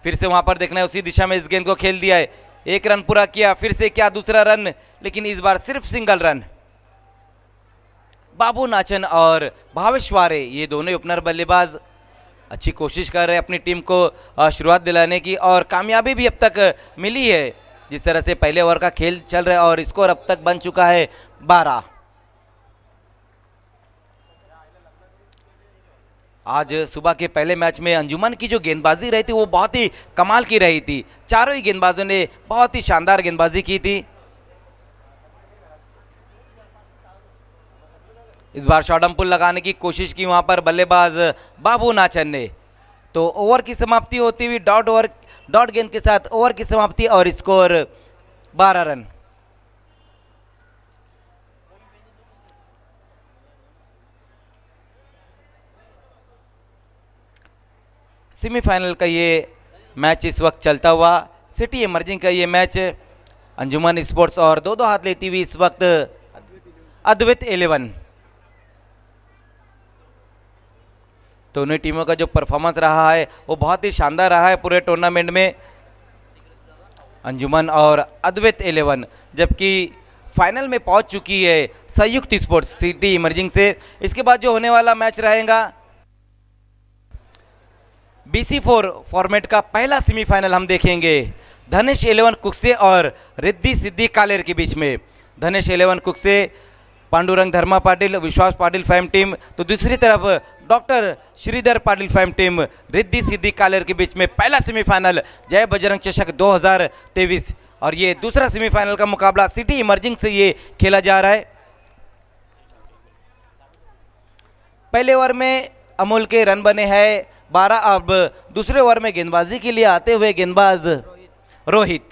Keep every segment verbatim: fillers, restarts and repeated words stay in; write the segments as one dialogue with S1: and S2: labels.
S1: फिर से वहां पर देखना है, उसी दिशा में इस गेंद को खेल दिया है, एक रन पूरा किया, फिर से क्या दूसरा रन, लेकिन इस बार सिर्फ सिंगल रन। बाबू नाचन और भावेश वारे ये दोनों ओपनर बल्लेबाज अच्छी कोशिश कर रहे हैं अपनी टीम को शुरुआत दिलाने की, और कामयाबी भी अब तक मिली है। जिस तरह से पहले ओवर का खेल चल रहा है और स्कोर अब तक बन चुका है बारह। आज सुबह के पहले मैच में अंजुमन की जो गेंदबाजी रही थी वो बहुत ही कमाल की रही थी, चारों ही गेंदबाजों ने बहुत ही शानदार गेंदबाजी की थी। इस बार शॉर्ट पुल लगाने की कोशिश की वहां पर बल्लेबाज बाबू नाचन ने, तो ओवर की समाप्ति होती हुई डॉट ओवर डॉट गेंद के साथ ओवर की समाप्ति और स्कोर बारह रन। सेमीफाइनल का ये मैच इस वक्त चलता हुआ, सिटी इमर्जिंग का ये मैच अंजुमन स्पोर्ट्स और दो दो हाथ लेती हुई इस वक्त अद्वैत इलेवन। दोनों टीमों का जो परफॉर्मेंस रहा है वो बहुत ही शानदार रहा है पूरे टूर्नामेंट में, अंजुमन और अद्वैत इलेवन, जबकि फाइनल में पहुंच चुकी है संयुक्त स्पोर्ट्स सिटी इमर्जिंग से। इसके बाद जो होने वाला मैच रहेगा बीसी फोर फॉर्मेट का पहला सेमीफाइनल हम देखेंगे धनेश इलेवन कुकसे और रिद्धि सिद्धि कालेर के बीच में। Dhanesh eleven Kukse Pandurang Dharma Patil Vishwas Patil fam team, तो दूसरी तरफ doctor Shridhar Patil fam team Riddhi Siddhi कालेर के बीच में पहला सेमीफाइनल जय बजरंग चषक दो हज़ार तेईस, और ये दूसरा सेमीफाइनल का मुकाबला सिटी इमर्जिंग से ये खेला जा रहा है। पहले ओवर में अमूल के रन बने हैं बारह। अब दूसरे ओवर में गेंदबाजी के लिए आते हुए गेंदबाज रोहित,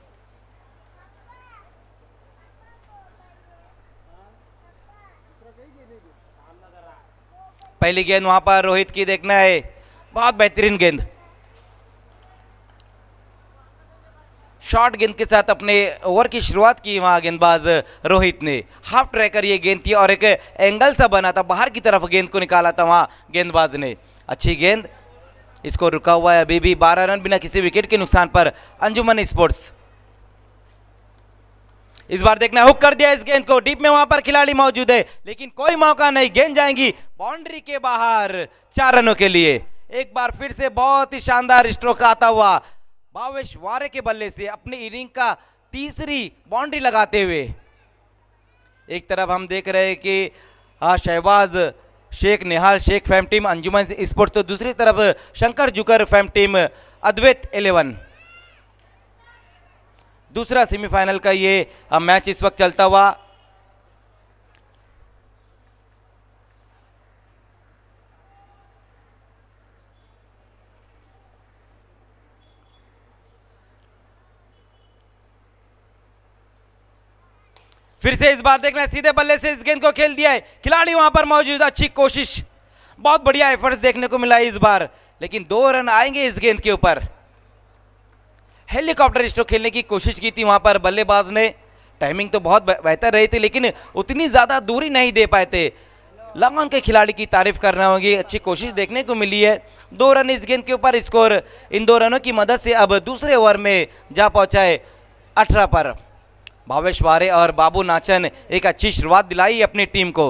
S1: पहली गेंद वहां पर रोहित की देखना है, बहुत बेहतरीन गेंद, शॉर्ट गेंद के साथ अपने ओवर की शुरुआत की वहां गेंदबाज रोहित ने। हाफ ट्रैकर ये गेंद थी और एक एंगल सा बना था, बाहर की तरफ गेंद को निकाला था वहां गेंदबाज ने, अच्छी गेंद, इसको रुका हुआ है अभी भी। बारह रन बिना किसी विकेट के नुकसान पर अंजुमन स्पोर्ट्स। इस बार देखना हुक कर दिया इस गेंद को, डीप में वहां पर खिलाड़ी मौजूद है लेकिन कोई मौका नहीं, गेंद जाएंगी बाउंड्री के बाहर चार रनों के लिए। एक बार फिर से बहुत ही शानदार स्ट्रोक आता हुआ भावेश वारे के बल्ले से अपनी इनिंग का तीसरी बाउंड्री लगाते हुए। एक तरफ हम देख रहे हैं कि Shahbaz Shaikh Nihal Shaikh fam team Anjuman sports, तो दूसरी तरफ Shankar Jukar fam team Advait eleven. दूसरा सेमीफाइनल का ये मैच इस वक्त चलता हुआ, फिर से इस बार देखना है सीधे बल्ले से इस गेंद को खेल दिया है, खिलाड़ी वहां पर मौजूद, अच्छी कोशिश, बहुत बढ़िया एफर्ट्स देखने को मिला है इस बार, लेकिन दो रन आएंगे इस गेंद के ऊपर। हेलीकॉप्टर स्ट्रोक खेलने की कोशिश की थी वहां पर बल्लेबाज ने, टाइमिंग तो बहुत बेहतर रही थी लेकिन उतनी ज्यादा दूरी नहीं दे पाए थे। लॉन्ग ऑन के खिलाड़ी की तारीफ करना होगी, अच्छी कोशिश देखने को मिली है। दो रन इस गेंद के ऊपर, स्कोर इन दो रनों की मदद से अब दूसरे ओवर में जा पहुंचा है अठारह पर। भावेश वारे और बाबू नाचन एक अच्छी शुरुआत दिलाई अपनी टीम को।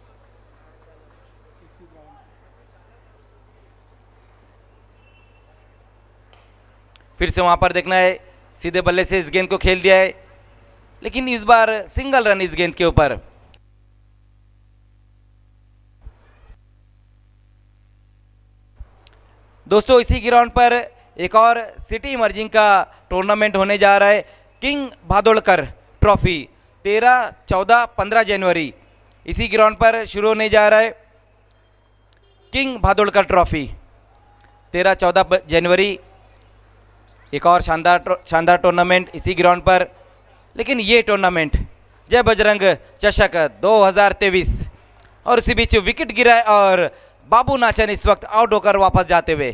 S1: फिर से वहां पर देखना है सीधे बल्ले से इस गेंद को खेल दिया है लेकिन इस बार सिंगल रन इस गेंद के ऊपर। दोस्तों इसी ग्राउंड पर एक और सिटी इमर्जिंग का टूर्नामेंट होने जा रहा है, किंग भादोड़कर ट्रॉफी, तेरह चौदह पंद्रह जनवरी इसी ग्राउंड पर शुरू होने जा रहा है। किंग भादोड़कर ट्रॉफी तेरह चौदह जनवरी, एक और शानदार शानदार टूर्नामेंट इसी ग्राउंड पर, लेकिन ये टूर्नामेंट जय बजरंग चषक दो हज़ार तेईस, और इसी बीच विकेट गिरा है और बाबू नाचन इस वक्त आउट होकर वापस जाते हुए।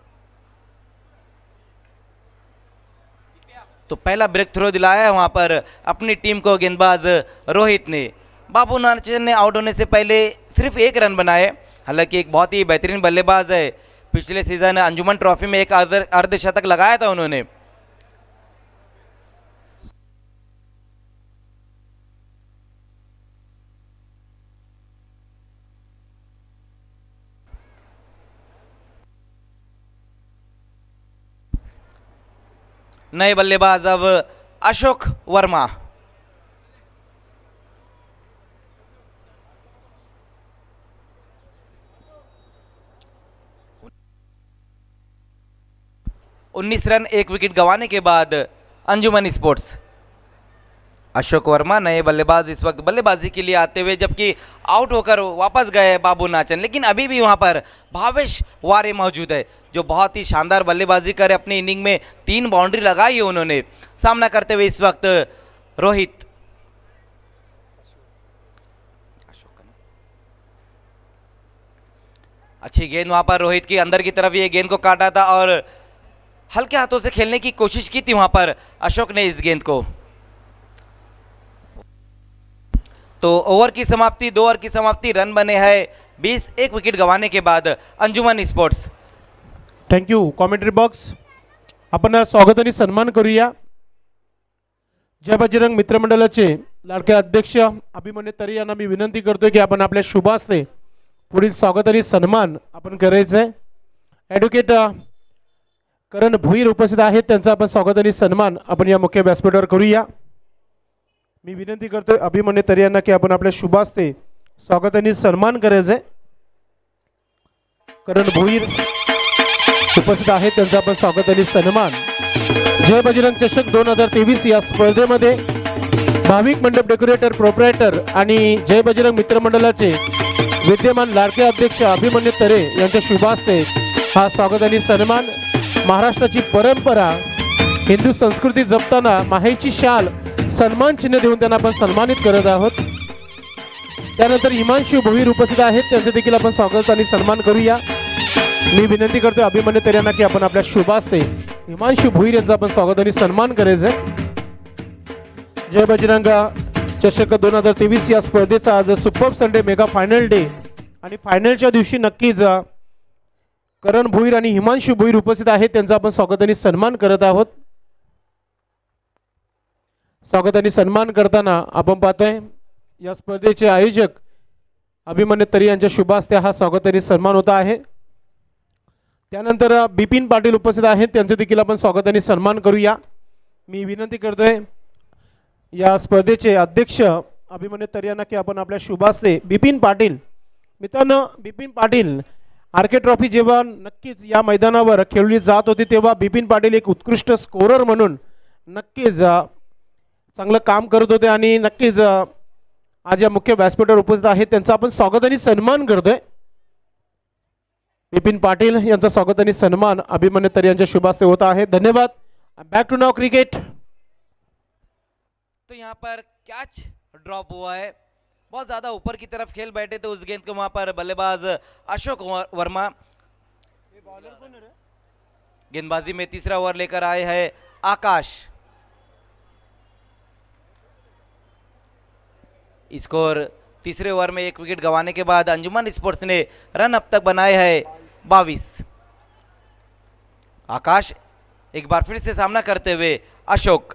S1: तो पहला ब्रेक थ्रो दिलाया है वहां पर अपनी टीम को गेंदबाज रोहित ने। बाबू नाचन ने आउट होने से पहले सिर्फ एक रन बनाए, हालांकि एक बहुत ही बेहतरीन बल्लेबाज है पिछले सीजन अंजुमन ट्रॉफी में एक अर्ध अर्धशतक लगाया था उन्होंने। नए बल्लेबाज अब अशोक वर्मा। उन्नीस रन एक विकेट गंवाने के बाद अंजुमन स्पोर्ट्स। अशोक वर्मा नए बल्लेबाज इस वक्त बल्लेबाजी के लिए आते हुए, जबकि आउट होकर वापस गए बाबू नाचन, लेकिन अभी भी वहां पर भावेश वारे मौजूद है जो बहुत ही शानदार बल्लेबाजी करे अपनी इनिंग में तीन बाउंड्री लगाई है उन्होंने। सामना करते हुए इस वक्त रोहित। अच्छी गेंद वहां पर रोहित की अंदर की तरफ ये गेंद को काटा था और हल्के हाथों से खेलने की कोशिश की थी वहां पर अशोक ने इस गेंद को। तो ओवर की समाप्ति, दो ओवर की समाप्ति, रन बने हैं बीस, एक विकेट गंवाने के बाद Anjuman sports.
S2: Thank you commentary box. आपण स्वागत आणि सन्मान करूया जय बजरंग मित्रमंडळाचे लाडके अध्यक्ष अभिमन्यू तरे यांना मी विनंती करतोय की आपण आपल्या शुभ हस्ते पुढील स्वागत आणि सन्मान आपण करायचंय। ॲडव्होकेट करण भोईर उपस्थित आहेत, त्यांचा आपण स्वागत आणि सन्मान आपण या मुख्य व्यासपीठावर करूया। मी विनंती करतोय अभिमन्यू तरे यांना की आपण आपल्या शुभ हस्ते स्वागत आणि सन्मान करायचंय। करण भोईर उपस्थित आहेत, त्यांचा आपण स्वागत आणि सन्मान। जय बजरंग चषक दोन हजार तेवीस या स्पर्धेमध्ये भाविक मंडप डेकोरेटर प्रोप्रायटर आणि जय बजरंग मित्रमंडळाचे विद्यमान लाडके अध्यक्ष अभिमन्यू तरे यांच्या शुभ हस्ते हा स्वागत आणि सन्मान। महाराष्ट्राची परंपरा हिंदू संस्कृती जपताना माहेची शाल सन्मान चिन्ह देऊन त्यांना आपण सन्मानित करत आहोत। त्यानंतर हिमांशू भोईर उपस्थित आहेत, त्यांचे देखील आपण स्वागत आणि सन्मान करूया। मी विनंती करतो अभिमन्यू तरे यांना की आपण आपल्या शुभ हस्ते हिमांशू भोईर यांचा आपण स्वागत आणि सन्मान करायचंय। जय बजरंग चषक दोन हजार तेवीस या स्पर्धेचा आज super Sunday mega final day आणि फायनलच्या दिवशी नक्कीच करण भोईर आणि हिमांशू भोईर उपस्थित आहेत, त्यांचा आपण स्वागत आणि सन्मान करत आहोत। स्वागत आणि सन्मान करताना आपण पाहतोय या स्पर्धेचे आयोजक अभिमन्यू तरे यांच्या शुभ हस्ते हा स्वागत आणि सन्मान होता आहे। त्यानंतर बिपिन पाटील उपस्थित आहेत, त्यांचे देखील आपण स्वागत आणि सन्मान करूया। मी विनंती करतोय या स्पर्धेचे अध्यक्ष अभिमन्यू तरे यांना की आपण आपल्या शुभ हस्ते बिपिन पाटील। मित्रांनो, बिपिन पाटील आरके ट्रॉफी जेव्हा नक्कीच या मैदानावर खेळली जात होती तेव्हा बिपिन पाटील एक उत्कृष्ट स्कोरर म्हणून नक्कीच चांगलं काम करत होते आणि नक्कीच आज या मुख्य व्यासपीठावर उपस्थित आहेत, त्यांचा आपण स्वागत आणि सन्मान करतोय। बिपिन पाटील यांचा स्वागत आणि सन्मान अभिमन्यू तरे यांच्या शुभ हस्ते होता है। धन्यवाद। Back to now cricket.
S1: तो यहाँ पर कैच ड्रॉप हुआ है, बहुत ज्यादा ऊपर की तरफ खेल बैठे थे उस गेंद को, वहां पर बल्लेबाज अशोक वर्मा गेंदबाजी में तीसरा ओवर लेकर आए हैं आकाश। स्कोर तीसरे ओवर में एक विकेट गंवाने के बाद अंजुमन स्पोर्ट्स ने रन अब तक बनाए हैं बाईस। आकाश एक बार फिर से सामना करते हुए अशोक।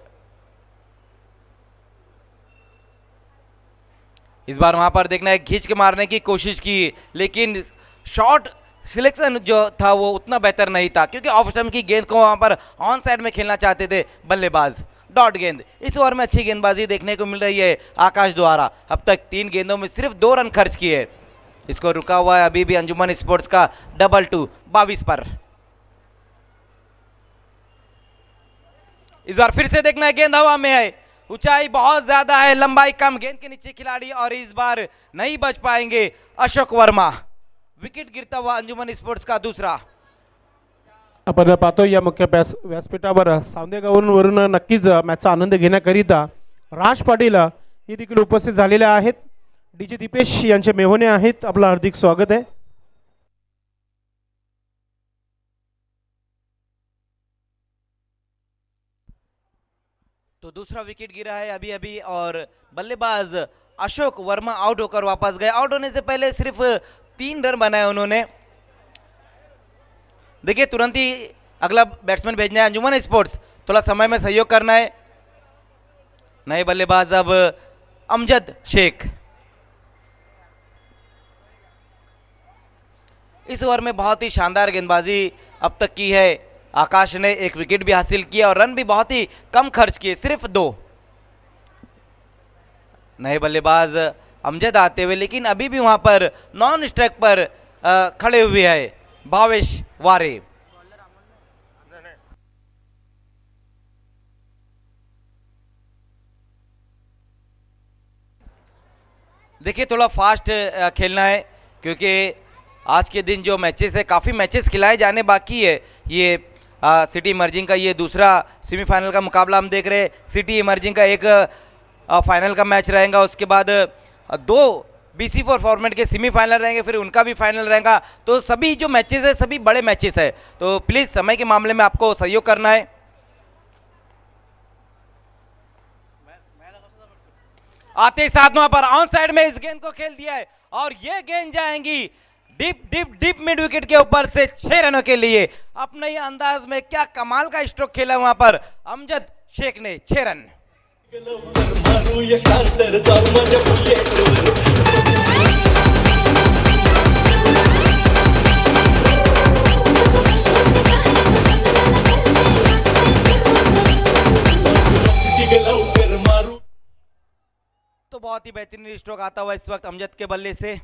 S1: इस बार वहां पर देखना है खींच के मारने की कोशिश की, लेकिन शॉट सिलेक्शन जो था वो उतना बेहतर नहीं था क्योंकि ऑफ स्टंप की गेंद को वहां पर ऑन साइड में खेलना चाहते थे बल्लेबाज। डॉट गेंद। इस ओवर में अच्छी गेंदबाजी देखने को मिल रही है आकाश द्वारा। अब तक तीन गेंदों में सिर्फ दो रन खर्च किए। इसको रुका हुआ है अभी भी अंजुमन स्पोर्ट्स का डबल टू बाईस पर। इस बार फिर से देखना है, गेंद हवा में है, ऊंचाई बहुत ज्यादा है, लंबाई कम, गेंद के नीचे खिलाड़ी और इस बार नहीं बच पाएंगे अशोक वर्मा। विकेट गिरता हुआ अंजुमन स्पोर्ट्स का दूसरा।
S2: आपण पाहतो या मुख्य व्यासपीठावर सावंदेगाववरून नक्कीच मॅचचा आनंद घेण्याकरिता राज पाटील हे देखील उपस्थित झालेले आहेत। डीजे दीपेश यांचे मेहने आहेत, आपलं हार्दिक स्वागत आहे।
S1: तो दूसरा विकेट गिरा है अभी अभी और बल्लेबाज अशोक वर्मा आउट होकर वापस गए। आउट होने से पहले सिर्फ तीन रन बनाए उन्होंने। देखिए तुरंत ही अगला बैट्समैन भेजना है अंजुमन स्पोर्ट्स, थोड़ा समय में सहयोग करना है। नए बल्लेबाज अब अमजद शेख। इस ओवर में बहुत ही शानदार गेंदबाजी अब तक की है आकाश ने, एक विकेट भी हासिल किया और रन भी बहुत ही कम खर्च किए, सिर्फ दो। नए बल्लेबाज अमजद आते हुए, लेकिन अभी भी वहां पर नॉन स्ट्राइक पर आ, खड़े हुए हैं भावेश वारे। देखिए थोड़ा फास्ट खेलना है क्योंकि आज के दिन जो मैचेस है, काफ़ी मैचेस खिलाए जाने बाकी है। ये आ, सिटी इमर्जिंग का ये दूसरा सेमीफाइनल का मुकाबला हम देख रहे हैं। सिटी इमर्जिंग का एक आ, फाइनल का मैच रहेगा, उसके बाद आ, दो बी सी फोर फॉर्मेट के सेमीफाइनल रहेंगे, फिर उनका भी फाइनल रहेगा। तो सभी जो मैचेस है सभी बड़े मैचेस है, तो प्लीज़ समय के मामले में आपको सहयोग करना है। आते ही साथ वहां पर ऑन साइड में इस गेंद को खेल दिया है और ये गेंद जाएंगी deep deep deep mid wicket के ऊपर से छह रनों के लिए। अपने ही अंदाज में क्या कमाल का स्ट्रोक खेला वहां पर अमजद शेख ने, छह रन। तो बहुत ही बेहतरीन स्ट्रोक आता हुआ इस वक्त अमजद के बल्ले से।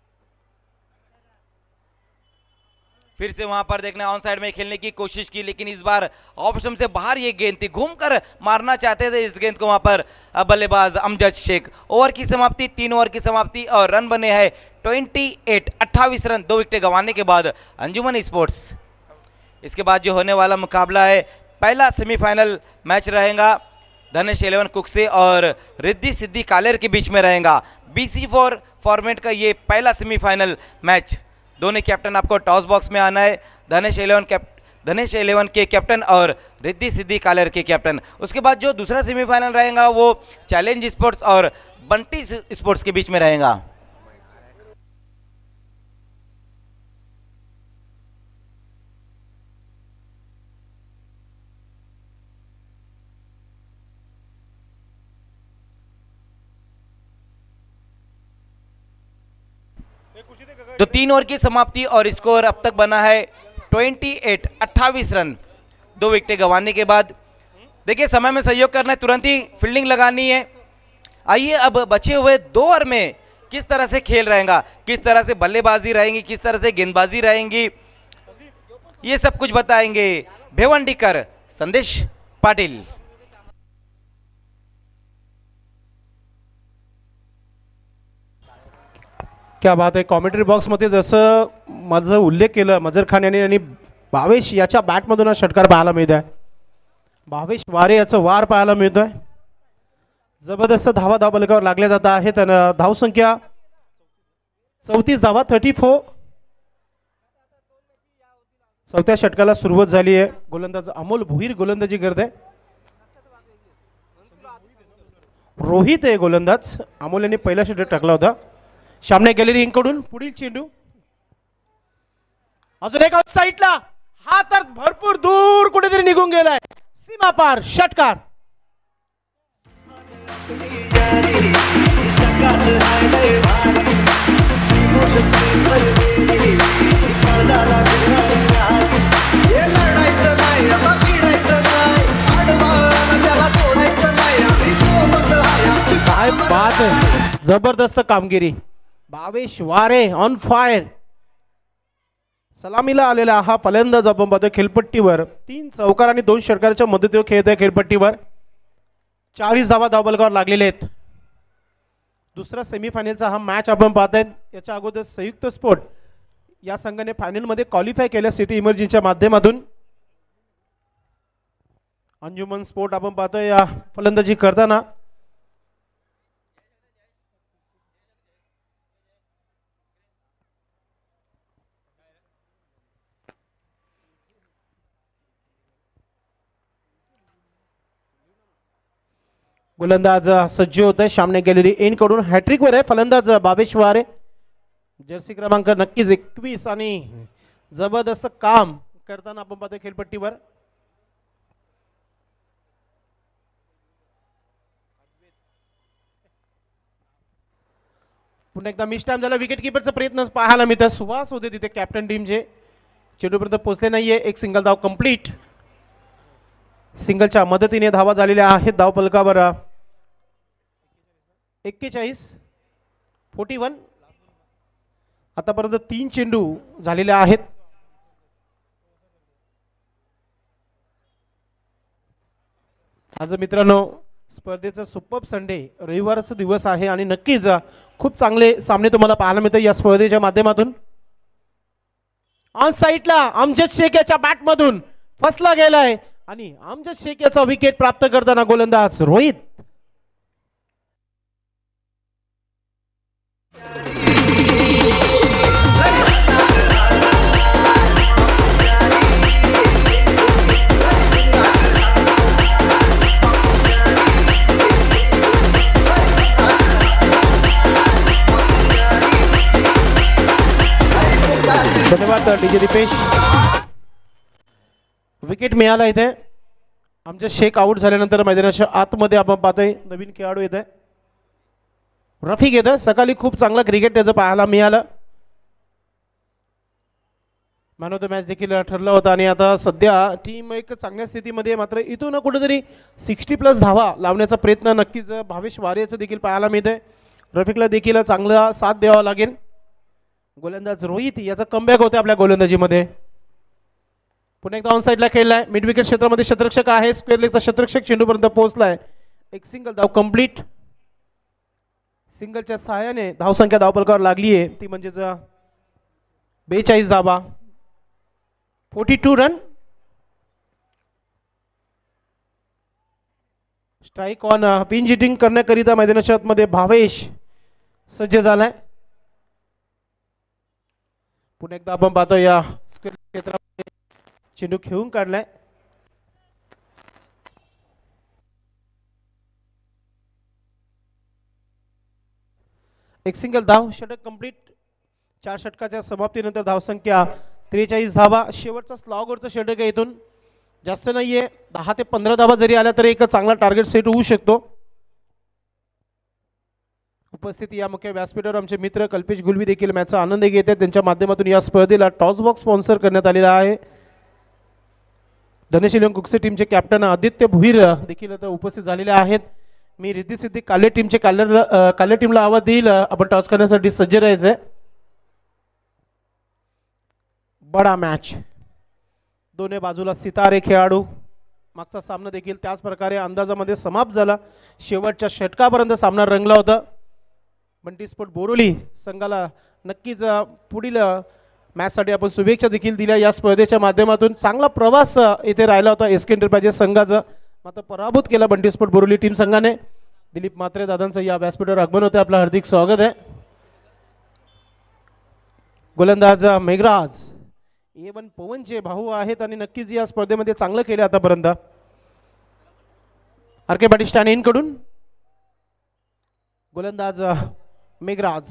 S1: फिर से वहां पर देखना ऑन साइड में खेलने की कोशिश की, लेकिन इस बार ऑफ स्टंप से बाहर ये गेंद थी, घूमकर मारना चाहते थे इस गेंद को वहां पर बल्लेबाज अमजद शेख। ओवर की समाप्ति, तीन ओवर की समाप्ति और रन बने हैं अट्ठाईस, अट्ठाईस रन, दो विकेट गंवाने के बाद अंजुमन स्पोर्ट्स। इसके बाद जो होने वाला मुकाबला है, पहला सेमीफाइनल मैच रहेगा धनेश इलेवन कुकसे और रिद्धि सिद्धि कालेर के बीच में रहेगा। बी सी फोर फॉर्मेट का ये पहला सेमीफाइनल मैच। दोनों कैप्टन आपको टॉस बॉक्स में आना है, Dhanesh eleven cap Dhanesh eleven के कैप्टन और रिद्धि सिद्धि कालेर के कैप्टन। उसके बाद जो दूसरा सेमीफाइनल रहेगा वो चैलेंज स्पोर्ट्स और बंटी स्पोर्ट्स के बीच में रहेगा। तो तीन ओवर की समाप्ति और स्कोर अब तक बना है अट्ठाईस, अट्ठाईस रन, दो विकेट गंवाने के बाद। देखिए समय में सहयोग करना है, तुरंत ही फील्डिंग लगानी है। आइए अब बचे हुए दो ओवर में किस तरह से खेल रहेगा, किस तरह से बल्लेबाजी रहेंगी, किस तरह से गेंदबाजी रहेंगी, ये सब कुछ बताएंगे भेवंडीकर संदेश पाटिल।
S2: क्या बात आहे, कॉमेंट्री बॉक्समध्ये जसं माझं उल्लेख केलं मजर खान यांनी आणि भावेश याच्या बॅटमधून हा षटकार पाहायला मिळत आहे। भावेश वारे याचं वार पाहायला मिळतोय। जबरदस्त धावा धाव बलकावर लागल्या जात आहेत आणि धावसंख्या चौतीस धावा थर्टी फोर। चौथ्या षटकाला सुरुवात झाली आहे। गोलंदाज अमोल भुईर गोलंदाजी करते, रोहित आहे गोलंदाज। अमोल यांनी पहिला षटक टाकला होता। सामने गॅलरी इंकडून पुढील चेंडू, अजून एक साईडला, हा तर भरपूर दूर कुठेतरी निघून गेलाय, सीमा पार षटकार। काय बात आहे, जबरदस्त कामगिरी। भावेश वारे ऑन फायर। सलामीला आलेला हा फलंदाज आपण पाहतोय खेळपट्टीवर तीन चौकार आणि दोन षटकाराच्या मदतीने खेळत आहे खेळपट्टीवर। चाळीस धावा धावबलकावर लागलेले आहेत। दुसरा सेमीफायनलचा हा मॅच आपण पाहताय। याच्या अगोदर संयुक्त स्पोर्ट या संघाने फायनल मध्ये क्वालिफाय केल्या सिटी इमर्जिंगच्या माध्यमातून। अंजुमन स्पोर्ट आपण पाहतोय या फलंदाजी करताना। गोलंदाज सज्ज होत आहे। सामने गॅलरी इन कडून हॅट्रिक वर आहे फलंदाज भावेश वारे। जर्सी क्रमांक नक्कीच एकवीस आणि जबरदस्त काम करताना आपण पाहतोय खेळपट्टीवर. पुन्हा एकदा मिस टाइम झाला. विकेट किपरचा प्रयत्न पाहायला मिळतात. सुहास होते तिथे कॅप्टन टीमचे, चेंडूपर्यंत पोहोचले नाहीये. एक सिंगल धाव कंप्लीट. सिंगलच्या मदतीने धावा झालेल्या आहेत धाव फलकावर. एक्केचाळीस फोर्टी वन. आतापर्यंत तीन चेंडू झालेले आहेत. आज मित्रांनो स्पर्धेचा सुपर संडे, रविवारचा दिवस आहे आणि नक्कीच खूप चांगले सामने तुम्हाला पाहायला मिळतात या स्पर्धेच्या माध्यमातून. ऑन साईडला अमजद शेख याच्या बॅट मधून फसला गेलाय आणि अमजद शेख याचा विकेट प्राप्त करताना गोलंदाज रोहित. धन्यवाद डीजे दीपेश. विकेट मिळाला इथे. आमचे शेख आउट झाल्यानंतर मैदानाच्या आतमध्ये आपण पाहतोय नवीन खेळाडू येत आहे. रफिक येतं. सकाळी खूप चांगला क्रिकेट त्याचं पाहायला मिळालं. मॅन ऑफ द मॅच देखील ठरला होता आणि आता सध्या टीम एक चांगल्या स्थितीमध्ये. मात्र इथून कुठेतरी सिक्स्टी प्लस धावा लावण्याचा प्रयत्न नक्कीच भावेश वारेचं देखील पाहायला मिळतंय. रफिकला देखील चांगला साथ द्यावा लागेल. गोलंदाज रोहित याचा कमबॅक होते आपल्या गोलंदाजीमध्ये. पुन्हा एकदा ऑन साईडला खेळलाय. मिड विकेट क्षेत्रामध्ये शतरक्षक आहे. स्क्वेअर लेगचा शतरक्षक चेंडूपर्यंत पोहोचलाय. एक सिंगल धाव कंप्लीट. सिंगलच्या सहाय्याने धावसंख्या धावफलकावर लागली आहे ती म्हणजेच बेचाळीस धावा. Forty two run. Strike on pin hitting करण्याकरिता मैदानाच्या आतमध्ये भावेश सज्ज झालाय. पुन्हा एकदा आपण पाहतो या स्क्वेअर क्षेत्रामध्ये चेंडू खेळून काढलाय. एक सिंगल धाव. षटक कंप्लीट. चार षटकाच्या समाप्तीनंतर धावसंख्या त्रेचाळीस धावा. शेवटचा स्लॉगवरचा षटक आहे. इथून जास्त नाहीये. दहा ते पंधरा धावा जरी आल्या तरी एक चांगला टार्गेट सेट होऊ शकतो. उपस्थित या मुख्य व्यासपीठावर आमचे मित्र कल्पेश गुलवी देखील मॅचचा आनंद घेत आहेत. त्यांच्या माध्यमातून या स्पर्धेला टॉस बॉक्स स्पॉन्सर करण्यात आलेला आहे. धनशील कुकसे टीमचे कॅप्टन आदित्य भुईर देखील आता उपस्थित झालेले आहेत. मी रिद्धी सिद्धी काले टीमचे काले काले टीमला आवाज देईल. आपण टॉस करण्यासाठी सज्ज राहायचंय. बडा मॅच. दोन्ही बाजूला सितारे खेळाडू. मागचा सामना देखील त्याच प्रकारे अंदाजामध्ये समाप्त झाला. शेवटच्या षटकापर्यंत सामना रंगला होता. बंटी स्पोर्ट बोरोली संघाला नक्कीच पुढील मॅचसाठी आपण शुभेच्छा देखील दिल्या. या स्पर्धेच्या माध्यमातून चांगला प्रवास इथे राहिला होता एस के एंटरप्राइजेस संघाचा. मात्र पराभूत केला बंटी स्पोर्ट बोरोली टीम संघाने. दिलीप म्हात्रे दादांचं या व्यासपीठावर आगमन होते. आपलं हार्दिक स्वागत आहे. गोलंदाज मेघराज ए वन पवनचे भाऊ आहेत आणि नक्कीच या स्पर्धेमध्ये चांगलं केलं आतापर्यंत. आर के पाटील स्टॅन इन कडून गोलंदाज मेघराज.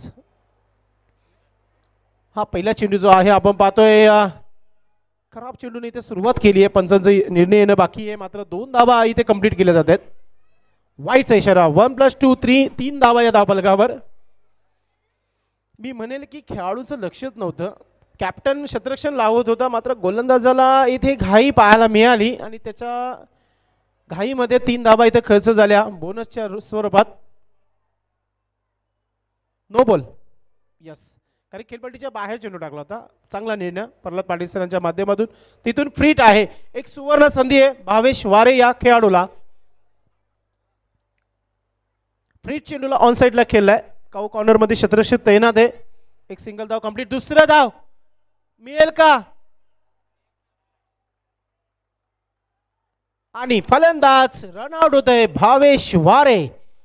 S2: हा पहिला चेंडू जो आहे आपण पाहतोय खराब चेंडूने इथे सुरुवात केली आहे. पंचांचा निर्णय येणं बाकी आहे. मात्र दोन धावा इथे कंप्लीट केल्या जातात. वाईटचा इशारा. वन प्लस टू थ्री तीन धावा या धावफलकावर. मी म्हणेल की खेळाडूंचं लक्षच नव्हतं. कॅप्टन शतरक्षण लावत होता मात्र गोलंदाजाला इथे घाई पाहायला मिळाली आणि त्याच्या घाईमध्ये तीन धावा इथे खर्च झाल्या बोनसच्या स्वरूपात. No ball. यस, कारण खेळपट्टीच्या बाहेर चेंडू टाकला होता. चांगला निर्णय प्रल्हाद पाटील सरांच्या माध्यमातून. तिथून फ्रीट आहे. एक सुवर्ण संधी आहे भावेश वारे या खेळाडूला. फ्रीट चेंडूला ऑन साईडला खेळलाय. काऊ कॉर्नर मध्ये शतरक्षक तैनात आहे. एक सिंगल धाव कंप्लीट. दुसरा धाव मिळेल का? आणि फलंदाज रनआउट होत आहे भावेश वारे.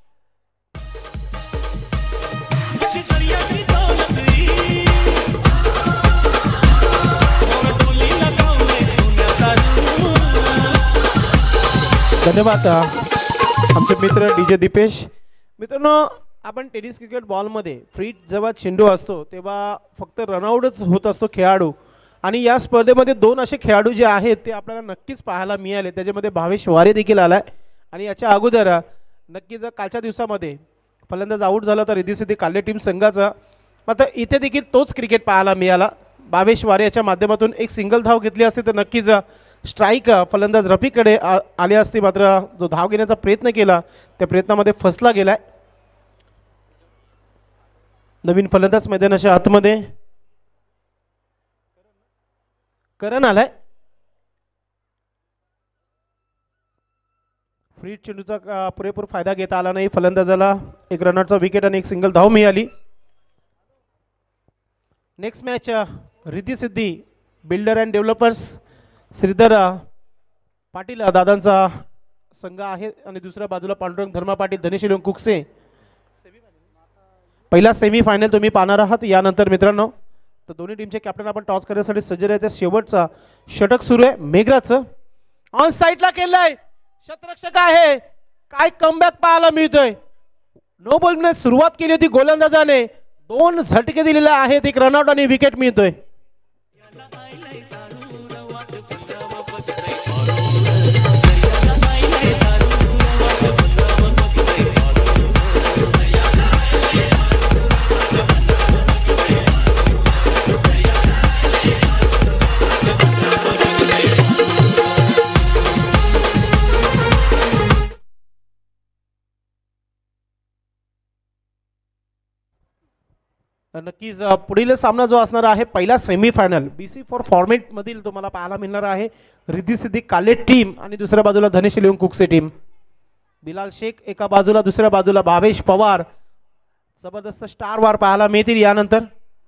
S2: धन्यवाद आमचे मित्र डीजे दीपेश. मित्रांनो आपण टेनिस क्रिकेट बॉलमध्ये फ्री जेव्हा चेंडू असतो तेव्हा फक्त रनआउटच होत असतो खेळाडू आणि या स्पर्धेमध्ये दोन असे खेळाडू जे आहेत ते आपल्याला नक्कीच पाहायला मिळाले. त्याच्यामध्ये भावेश वारे देखील आला आहे आणि याच्या अगोदर नक्कीच कालच्या दिवसामध्ये फलंदाज आऊट झाला तर रिद्धिसिद्धी काल्ले टीम संघाचा, मात्र इथे देखील तोच क्रिकेट पाहायला मिळाला. भावेश वारे याच्या माध्यमातून एक सिंगल धाव घेतली असते तर नक्कीच स्ट्राईक फलंदाज रफीकडे आले असते, मात्र जो धाव घेण्याचा प्रयत्न केला त्या प्रयत्नामध्ये फसला गेलाय. नवीन फलंदाज मैदानाच्या आतमध्ये करण आलाय. फ्री चेंडूचा पुरेपूर फायदा घेता आला नाही. फलंदाजाला एक रनआउटचा विकेट आणि एक सिंगल धाव मिळाली. Next match Riddhisiddhi builder and developers Shridhar Patil दादांचा संघ आहे आणि दुसऱ्या बाजूला पांडुरंग धर्मा पाटील धनेशिलोंग कुकसे. पहिला सेमी फायनल तुम्ही पाहणार आहात. यानंतर मित्रांनो तर दोन्ही टीमचे कॅप्टन आपण टॉस करण्यासाठी सज्ज राहायचे. शेवटचा षटक सुरू आहे मेघराजचं. ऑन साईडला केलंय, शतरक्षक आहे. काय कमबॅक पाहायला मिळतोय. नो बॉलने सुरुवात केली होती गोलंदाजाने, दोन झटके दिलेले आहेत, एक रनआउट आणि विकेट मिळतोय. नक्कीच पुढील सामना जो असणार आहे पहिला semifinal B C four format मधील तुम्हाला पाहायला मिळणार आहे. रिद्धिसिद्धी काले टीम आणि दुसऱ्या बाजूला धनेशिलोंग कुकसे टीम. बिलाल शेख एका बाजूला, दुसऱ्या बाजूला भावेश पवार. जबरदस्त स्टार वार पाहायला मिळतील. यानंतर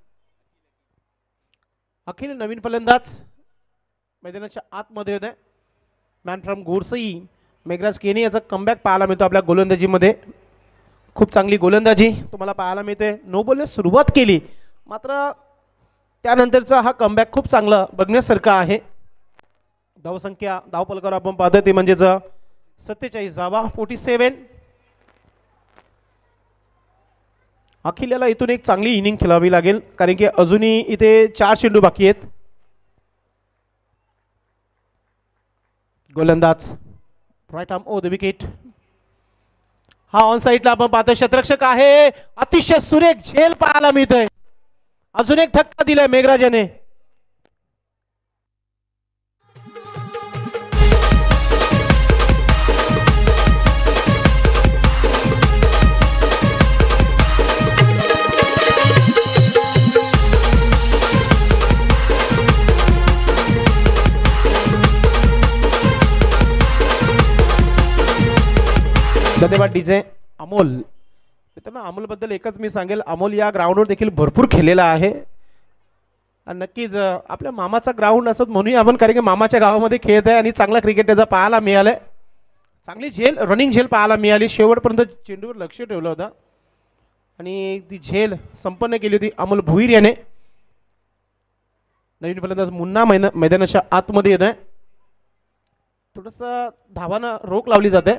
S2: अखिल नवीन फलंदाज मैदानाच्या आतमध्ये होते. मॅन फ्रॉम गोरसई मेघराज केनी याचा कमबॅक पाहायला मिळतो आपल्या गोलंदाजीमध्ये. खूप चांगली गोलंदाजी तुम्हाला पाहायला मिळते. नो बॉलने सुरुवात केली, मात्र त्यानंतरचा हा कमबॅक खूप चांगला बघण्यासारखा आहे. धावसंख्या धावपलकावर आपण पाहतोय ते म्हणजेच सत्तेचाळीस धावा, फोर्टी सेवन. अखिल याला इथून एक चांगली इनिंग खेळावी लागेल कारण की अजूनही इथे चार चेंडू बाकी आहेत. गोलंदाज right arm over the wicket. हा ऑन साईडला आपण पाहतोय शतरक्षक आहे. अतिशय सुरेख झेल पाहायला मिळतोय. अजून एक धक्का दिलाय मेघराजाने. धन्यवाद डीजे अमोल. मित्रांनो अमोलबद्दल एकच मी सांगेल, अमोल या ग्राउंडवर देखील भरपूर खेळलेला आहे आणि नक्कीच आपल्या मामाचा ग्राउंड असत म्हणूया आपण, कारण की मामाच्या गावामध्ये खेळत आहे आणि चांगला क्रिकेट त्याचा पाहायला मिळालाय. चांगली झेल रनिंग झेल पाहायला मिळाली. शेवटपर्यंत चेंडूवर लक्ष ठेवलं होतं आणि ती झेल संपन्न केली होती अमोल भुईर याने. नवीन फलंदाज मुन्ना मैदान मैदानाच्या आतमध्ये येत आहे. थोडंसं धावानं रोख लावली जाते.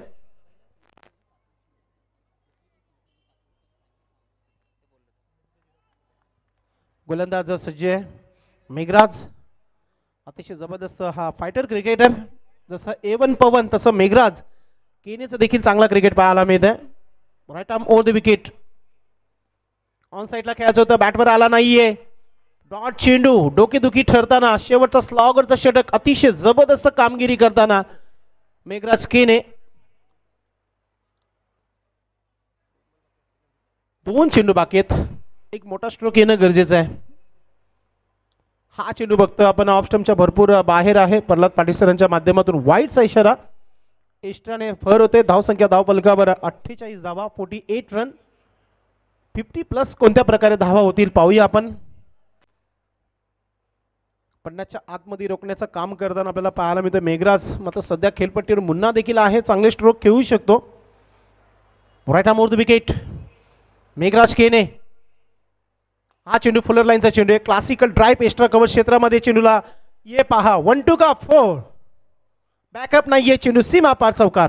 S2: गोलंदाज सज्ज आहे मेघराज. अतिशय जबरदस्त हा फायटर क्रिकेटर. जसं एवन पवन तसं मेघराज केनीचं देखील चांगला क्रिकेट पाहायला मिळत आहे. Right arm over the wicket. On साईडला खेळायचं होतं, बॅटवर आला नाहीये. डॉट चेंडू डोकेदुखी ठरताना शेवटचा स्लॉगरचा षटक अतिशय जबरदस्त कामगिरी करताना मेघराज केने. दोन चेंडू बाकी आहेत, एक मोठा स्ट्रोक येणं गरजेचं आहे. हा चेंडू बघतो आपण ऑफ स्टंपच्या भरपूर बाहेर आहे. प्रल्हाद पाटील सरांच्या माध्यमातून वाईटचा इशारा. एक्स्ट्राने फर होते. धावसंख्या धावपलकावर अठ्ठेचाळीस धावा, forty eight run. Fifty plus कोणत्या प्रकारे धावा होतील पाहूया आपण. पन्नासच्या आतमध्ये रोखण्याचं काम करताना आपल्याला पाहायला मिळतं मेघराज. मात्र सध्या खेळपट्टीवर मुन्ना देखील आहे, चांगले स्ट्रोक खेळू शकतो. Right arm over the wicket. Meghraj Kene. हा चेंडू फुलर लाईनचा चेंडू आहे. क्लासिकल ड्राईव्ह एक्स्ट्रा कव्हर क्षेत्रामध्ये चेंडूला ये पहा वन टू का फोर. बॅकअप नाहीये, चेंडू सीमा पार चौकार.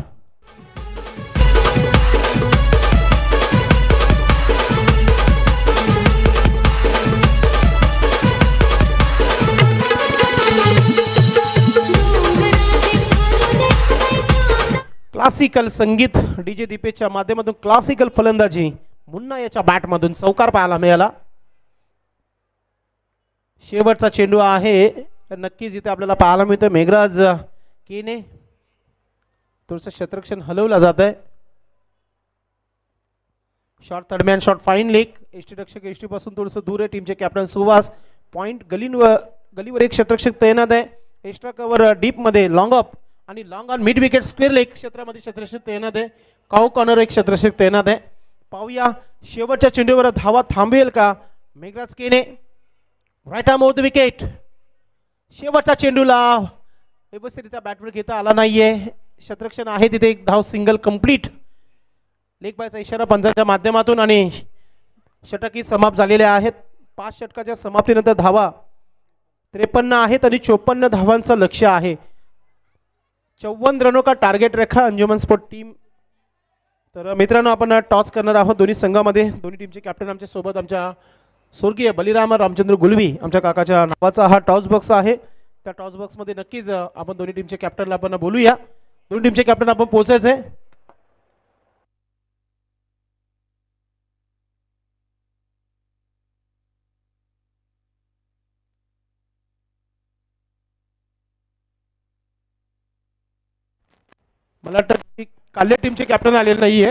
S2: क्लासिकल संगीत डीजे दीपेशच्या माध्यमातून क्लासिकल फलंदाजी मुन्ना याच्या बॅटमधून चौकार पाहायला मिळाला. शेवटचा चेंडू आहे नक्कीच इथे आपल्याला पाहायला मिळतं मेघराज केने थोडंसं क्षेत्ररक्षण हलवलं जात आहे. Shot third man shot fine leg एष्टी रक्षक एष्टी पासून थोडंसं दूर आहे. टीमचे कॅप्टन सुहास पॉईंट गलीवर गलीवर एक क्षेत्ररक्षक तैनात आहे. एक्स्ट्रा कव्हर डीप मध्ये लॉंग अप आणि long on mid wicket square leg क्षेत्रामध्ये क्षेत्ररक्षक तैनात आहे. काऊ कॉर्नर एक क्षेत्ररक्षक तैनात आहे. पाहूया शेवटच्या चेंडूवर धावा थांबेल का Meghraj Kene. Right arm over the wicket. शेवटच्या चेंडूला व्यवस्थितरित्या बॅटवर घेता आला नाहीये. क्षेत्ररक्षण आहे तिथे एक धाव सिंगल कंप्लीट. लेग बायचा इशारा पंचाच्या माध्यमातून आणि षटकी समाप्त झालेल्या आहेत. पाच षटकाच्या समाप्तीनंतर धावा त्रेपन्न आहेत आणि चोपन्न धावांचं लक्ष्य आहे. चौवन्न रनों का टार्गेट रखा अंजुमन स्पोर्ट टीम. तर मित्रांनो आपण टॉस करणार आहोत दोन्ही संघामध्ये. दोन्ही टीमचे कॅप्टन आमच्या सोबत आमच्या स्वर्गीय बलिराम रामचंद्र गुलवी आमच्या काकाच्या नावाचा हा टॉस बॉक्स आहे. त्या टॉस बॉक्समध्ये नक्कीच आपण दोन्ही टीमचे कॅप्टनला आपण बोलूया. दोन्ही टीमचे कॅप्टन आपण पोहोचायचे. मला वाटतं काल्या टीमचे कॅप्टन आलेले नाहीये.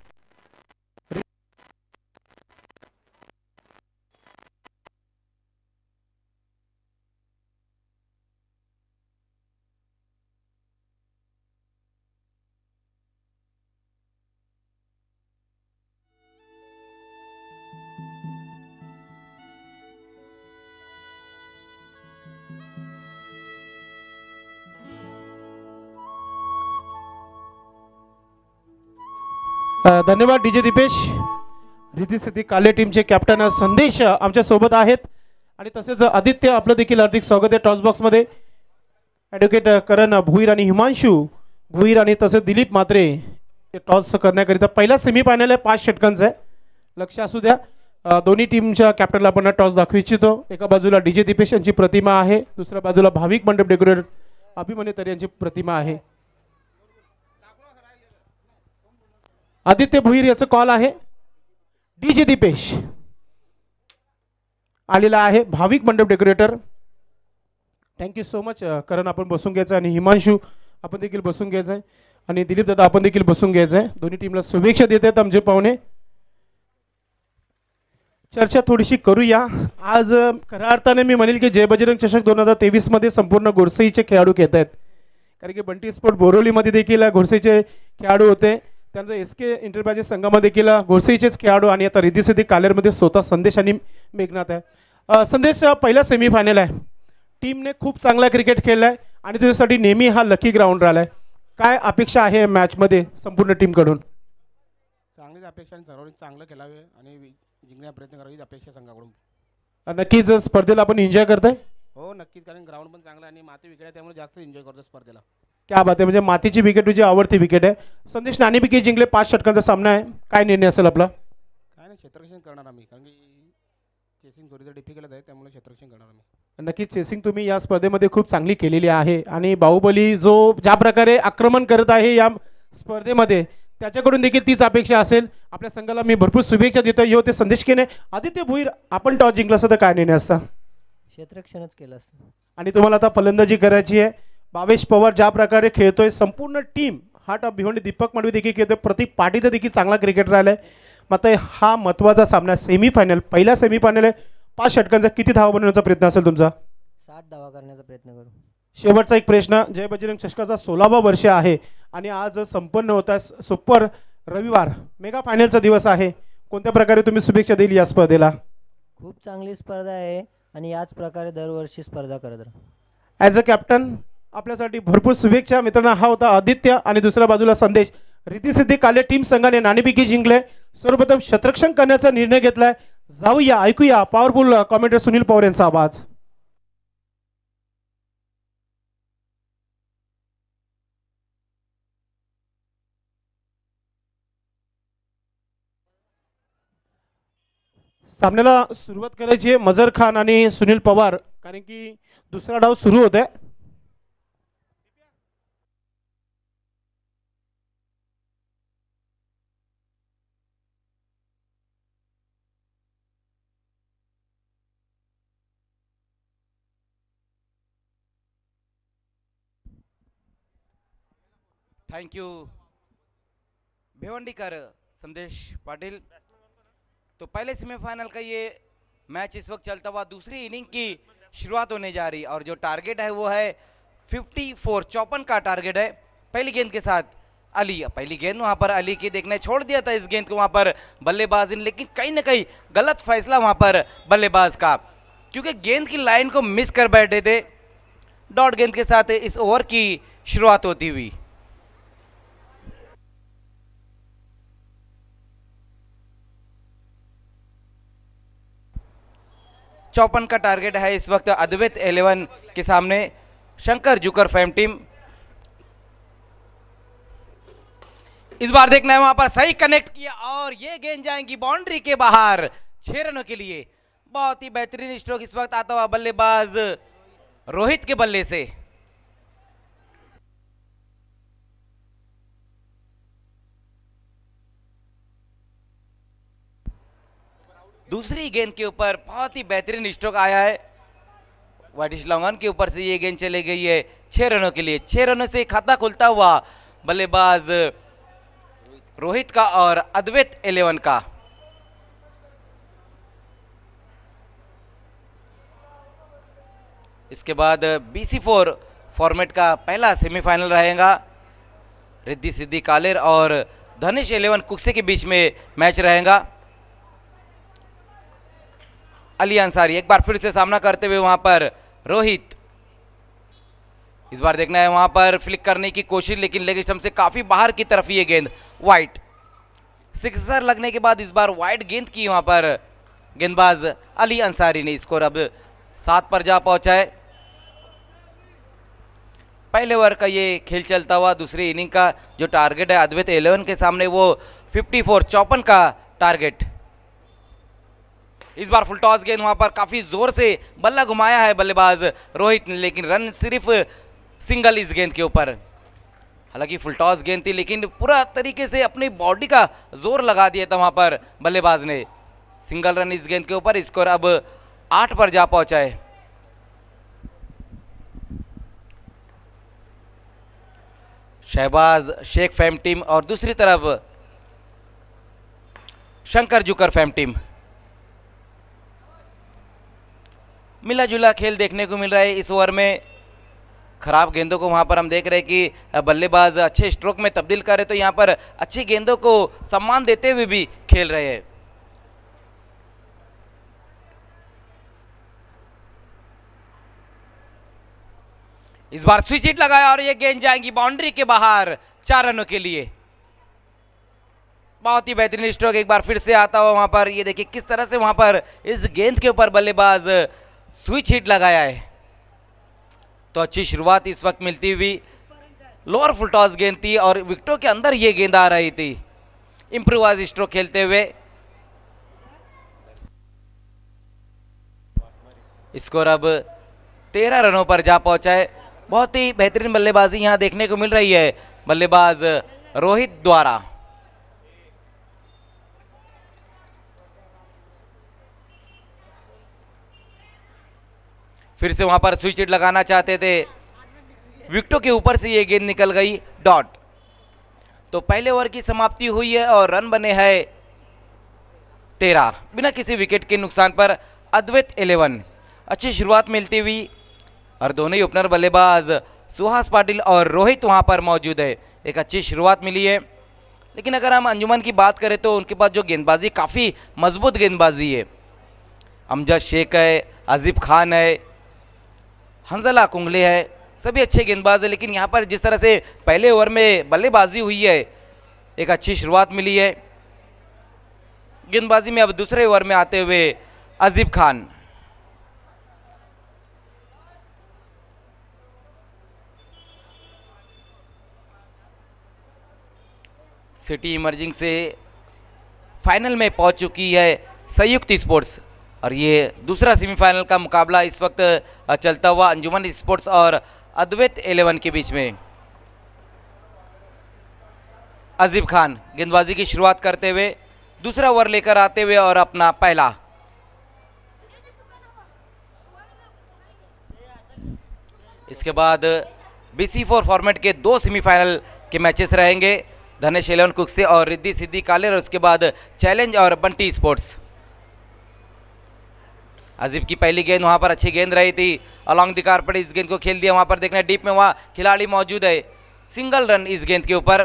S2: धन्यवाद डीजे दीपेश. रिधी सिद्धी काले टीमचे कॅप्टन संदेश आमच्या सोबत आहेत आणि तसेच आदित्य आपलं देखील हार्दिक स्वागत आहे टॉस बॉक्स मध्ये. ॲडव्होकेट करण भुईर आणि हिमांशू भुईर आणि तसेच दिलीप मात्रे टॉस करण्याकरिता पहिला सेमीफायनल आहे. पाच षटकांचा आहे. लक्ष असू द्या. दोन्ही टीमच्या कॅप्टनला आपण टॉस दाखवू इच्छितो. एका बाजूला डीजे दीपेश यांची प्रतिमा आहे दुसऱ्या बाजूला भाविक मंडप डेकोरेटर अभिमन्यू तरे यांची प्रतिमा आहे. आदित्य भुईर याचा कॉल आहे. डीजे दीपेश आलेला आहे. Bhavik Mandap decorator. Thank you so much. Karan आपण बसून घ्यायचं आणि हिमांशू आपण देखील बसून घ्यायचं आहे आणि दिलीप दादा आपण देखील बसून घ्यायचं आहे. दोन्ही टीमला शुभेच्छा देत आहेत आमचे पाहुणे. चर्चा थोडीशी करूया. आज खऱ्या अर्थाने मी म्हणेल की जय बजरंग चषक दोन हजार तेवीस मध्ये संपूर्ण घोडसईचे खेळाडू खेळत आहेत. कारण की बंटी स्पोर्ट बोरोलीमध्ये देखील घोडसईचे खेळाडू होते. त्यानंतर एस के इंटरप्राइजेस संघामध्ये देखील घोडसईचेच खेळाडू आणि आता रिधी सिद्धी कालेरमध्ये स्वतः संदेश आणि मेघनाथ आहे. संदेश पहिला सेमीफायनल आहे. टीमने खूप चांगला क्रिकेट खेळलाय आणि तुझ्यासाठी नेहमी हा लकी ग्राउंड राहिलाय. काय अपेक्षा आहे मॅचमध्ये संपूर्ण टीमकडून.
S3: चांगलीच अपेक्षा आणि सर्वांनी चांगलं खेळावे आणि जिंकण्याचा प्रयत्न करावा ही अपेक्षा संघाकडून.
S2: नक्कीच स्पर्धेला आपण एन्जॉय करताय.
S3: हो नक्कीच कारण ग्राउंड पण चांगलं आणि माती विकेट आहे त्यामुळे जास्त एन्जॉय करतो स्पर्धेला.
S2: क्या बात आहे. म्हणजे मातीची विकेट तुझी आवडती विकेट आहे. संदेश नाणेफेकी जिंकले. पाच षटकांचा सामना आहे. काय निर्णय असेल आपला.
S3: काय नाही क्षेत्ररक्षण करणार आम्ही कारण की चेसिंग थोडी डिफिकल्ट आहे त्यामुळे क्षेत्ररक्षण करणार आम्ही.
S2: नक्कीच चेसिंग तुम्ही या स्पर्धेमध्ये खूप चांगली केलेली आहे आणि बाहुबली जो ज्या प्रकारे आक्रमण करत आहे या स्पर्धेमध्ये त्याच्याकडून देखील तीच अपेक्षा असेल. आपल्या संघाला मी भरपूर शुभेच्छा देतो. हे होते संदेश केने. आदित्य भुईर आपण टॉस जिंकला असता तर काय निर्णय असता.
S4: क्षेत्ररक्षणच केलं असतं.
S2: आणि तुम्हाला आता फलंदाजी करायची आहे. भावेश पवार ज्या प्रकारे खेळतोय संपूर्ण टीम हा टॉप भिवंडी दीपक मांडवी देखील खेळतोय. प्रतीक पाटील देखील चांगला क्रिकेट राहिलाय. मात्र हा महत्त्वाचा सामना सेमीफायनल पहिला सेमीफायनल आहे. पाच षटकांचा किती धावा बनवण्याचा प्रयत्न असेल तुमचा.
S4: साठ धावा करण्याचा प्रयत्न करू.
S2: शेवटचा एक प्रश्न. जय बजरंग चषकाचा सोळावा वर्ष आहे आणि आज संपन्न होत आहे सुपर रविवार मेगा फायनलचा दिवस आहे. कोणत्या प्रकारे तुम्ही शुभेच्छा दिली या स्पर्धेला.
S4: खूप चांगली स्पर्धा आहे आणि याच प्रकारे दरवर्षी स्पर्धा करत राहा.
S2: ॲज अ कॅप्टन आपल्यासाठी भरपूर शुभेच्छा. मित्रांनो हा होता आदित्य आणि दुसऱ्या बाजूला संदेश. रिधी सिद्धी काले टीम संघाने नाणेफेकी जिंकले. सर्वप्रथम क्षेत्ररक्षण करण्याचा निर्णय घेतलाय. जाऊया ऐकूया पॉवरफुल कॉमेंटर सुनील पवार यांचा आवाज. सामन्याला सुरुवात करायची आहे मजर खान आणि सुनील पवार कारण की दुसरा डाव सुरू होत आहे.
S1: थैंक यू भिवंडीकर संदेश पाटिल। तो पहले सेमीफाइनल का ये मैच इस वक्त चलता हुआ दूसरी इनिंग की शुरुआत होने जा रही, और जो टारगेट है वो है चौवन चौपन का टारगेट है। पहली गेंद के साथ अली, पहली गेंद वहां पर अली की देखने छोड़ दिया था इस गेंद को वहां पर बल्लेबाज ने, लेकिन कहीं ना कहीं गलत फैसला वहां पर बल्लेबाज का, क्योंकि गेंद की लाइन को मिस कर बैठे थे। डॉट गेंद के साथ इस ओवर की शुरुआत होती हुई। चौपन का टारगेट है इस वक्त अद्वैत इलेवन के सामने। शंकर जुकर फैम टीम इस बार देखना है, वहां पर सही कनेक्ट किया और ये गेंद जाएंगी बाउंड्री के बाहर छह रनों के लिए। बहुत ही बेहतरीन स्ट्रोक इस वक्त आता हुआ बल्लेबाज रोहित के बल्ले से। दूसरी गेंद के ऊपर बहुत ही बेहतरीन स्ट्रोक आया है, वाइटिश लॉन्गन के ऊपर से ये गेंद चले गई है छह रनों के लिए। छह रनों से खाता खुलता हुआ बल्लेबाज रोहित का और अद्वैत इलेवन का। इसके बाद बीसी फोर फॉर्मेट का पहला सेमीफाइनल रहेगा। रिद्धि सिद्धि कालेर और धनेश इलेवन कुक्से के बीच में मैच रहेगा। अली अंसारी एक बार फिर से सामना करते हुए वहां पर रोहित, इस बार देखना है वहां पर फ्लिक करने की कोशिश, लेकिन लेग स्टंप से काफी बाहर की तरफ ये गेंद वाइड। सिक्सर लगने के बाद इस बार वाइड गेंद की वहां पर गेंदबाज अली अंसारी ने। स्कोर अब सात पर जा पहुंचा है। पहले ओवर का ये खेल चलता हुआ दूसरी इनिंग का जो टारगेट है अद्वैत इलेवन के सामने वो चौवन चौपन का टारगेट। इस बार फुल टॉस गेंद वहां पर काफी जोर से बल्ला घुमाया है बल्लेबाज रोहित ने, लेकिन रन सिर्फ सिंगल इस गेंद के ऊपर। हालांकि फुल टॉस गेंद थी, लेकिन पूरा तरीके से अपनी बॉडी का जोर लगा दिया था वहां पर बल्लेबाज ने। सिंगल रन इस गेंद के ऊपर। स्कोर अब आठ पर जा पहुंचा है। शहबाज शेख फैम टीम और दूसरी तरफ शंकर जुकर फैम टीम। मिला जुला खेल देखने को मिल रहा है इस ओवर में। खराब गेंदों को वहां पर हम देख रहे हैं कि बल्लेबाज अच्छे स्ट्रोक में तब्दील कर रहे, तो यहां पर अच्छी गेंदों को सम्मान देते हुए भी खेल रहे हैं। इस बार स्विच हिट लगाया और ये गेंद जाएंगी बाउंड्री के बाहर चार रनों के लिए। बहुत ही बेहतरीन स्ट्रोक एक बार फिर से आता हुआ वहां पर। ये देखिए किस तरह से वहां पर इस गेंद के ऊपर बल्लेबाज स्विच हिट लगाया है। तो अच्छी शुरुआत इस वक्त मिलती हुई। लोअर फुल टॉस गेंद थी और विकेटों के अंदर ये गेंद आ रही थी। इंप्रूवाइज स्ट्रोक खेलते हुए स्कोर अब तेरह रनों पर जा पहुंचा है। बहुत ही बेहतरीन बल्लेबाजी यहां देखने को मिल रही है बल्लेबाज रोहित द्वारा। फिर से वहां पर स्विच हिट लगाना चाहते थे, विकेटों के ऊपर से ये गेंद निकल गई डॉट। तो पहले ओवर की समाप्ति हुई है और रन बने हैं तेरह बिना किसी विकेट के नुकसान पर। अद्वैत इलेवन अच्छी शुरुआत मिलती हुई और दोनों ही ओपनर बल्लेबाज सुहास पाटिल और रोहित वहां पर मौजूद है। एक अच्छी शुरुआत मिली है, लेकिन अगर हम अंजुमन की बात करें तो उनके पास जो गेंदबाजी काफ़ी मजबूत गेंदबाजी है। अमजद शेख है, अजीब खान है, हंजला कुंगले है, सभी अच्छे गेंदबाज है। लेकिन यहाँ पर जिस तरह से पहले ओवर में बल्लेबाजी हुई है, एक अच्छी शुरुआत मिली है गेंदबाजी में। अब दूसरे ओवर में आते हुए अजीब खान, सिटी इमर्जिंग से फाइनल में पहुंच चुकी है संयुक्त स्पोर्ट्स, और ये दूसरा सेमीफाइनल का मुकाबला इस वक्त चलता हुआ अंजुमन स्पोर्ट्स और अद्वैत इलेवन के बीच में। अजीब खान गेंदबाजी की शुरुआत करते हुए दूसरा ओवर लेकर आते हुए और अपना पहला। इसके बाद बीसी फोर फॉर्मेट के दो सेमीफाइनल के मैचेस रहेंगे, धनेश इलेवन कुक्से और रिद्धि सिद्धि कालेर, और उसके बाद चैलेंज और बंटी स्पोर्ट्स। अजीब की पहली गेंद, वहां पर अच्छी गेंद रही थी, अलॉन्ग द कारपेट इस गेंद को खेल दिया, वहां पर देखना डीप में वहां खिलाड़ी मौजूद है, सिंगल रन इस गेंद के ऊपर।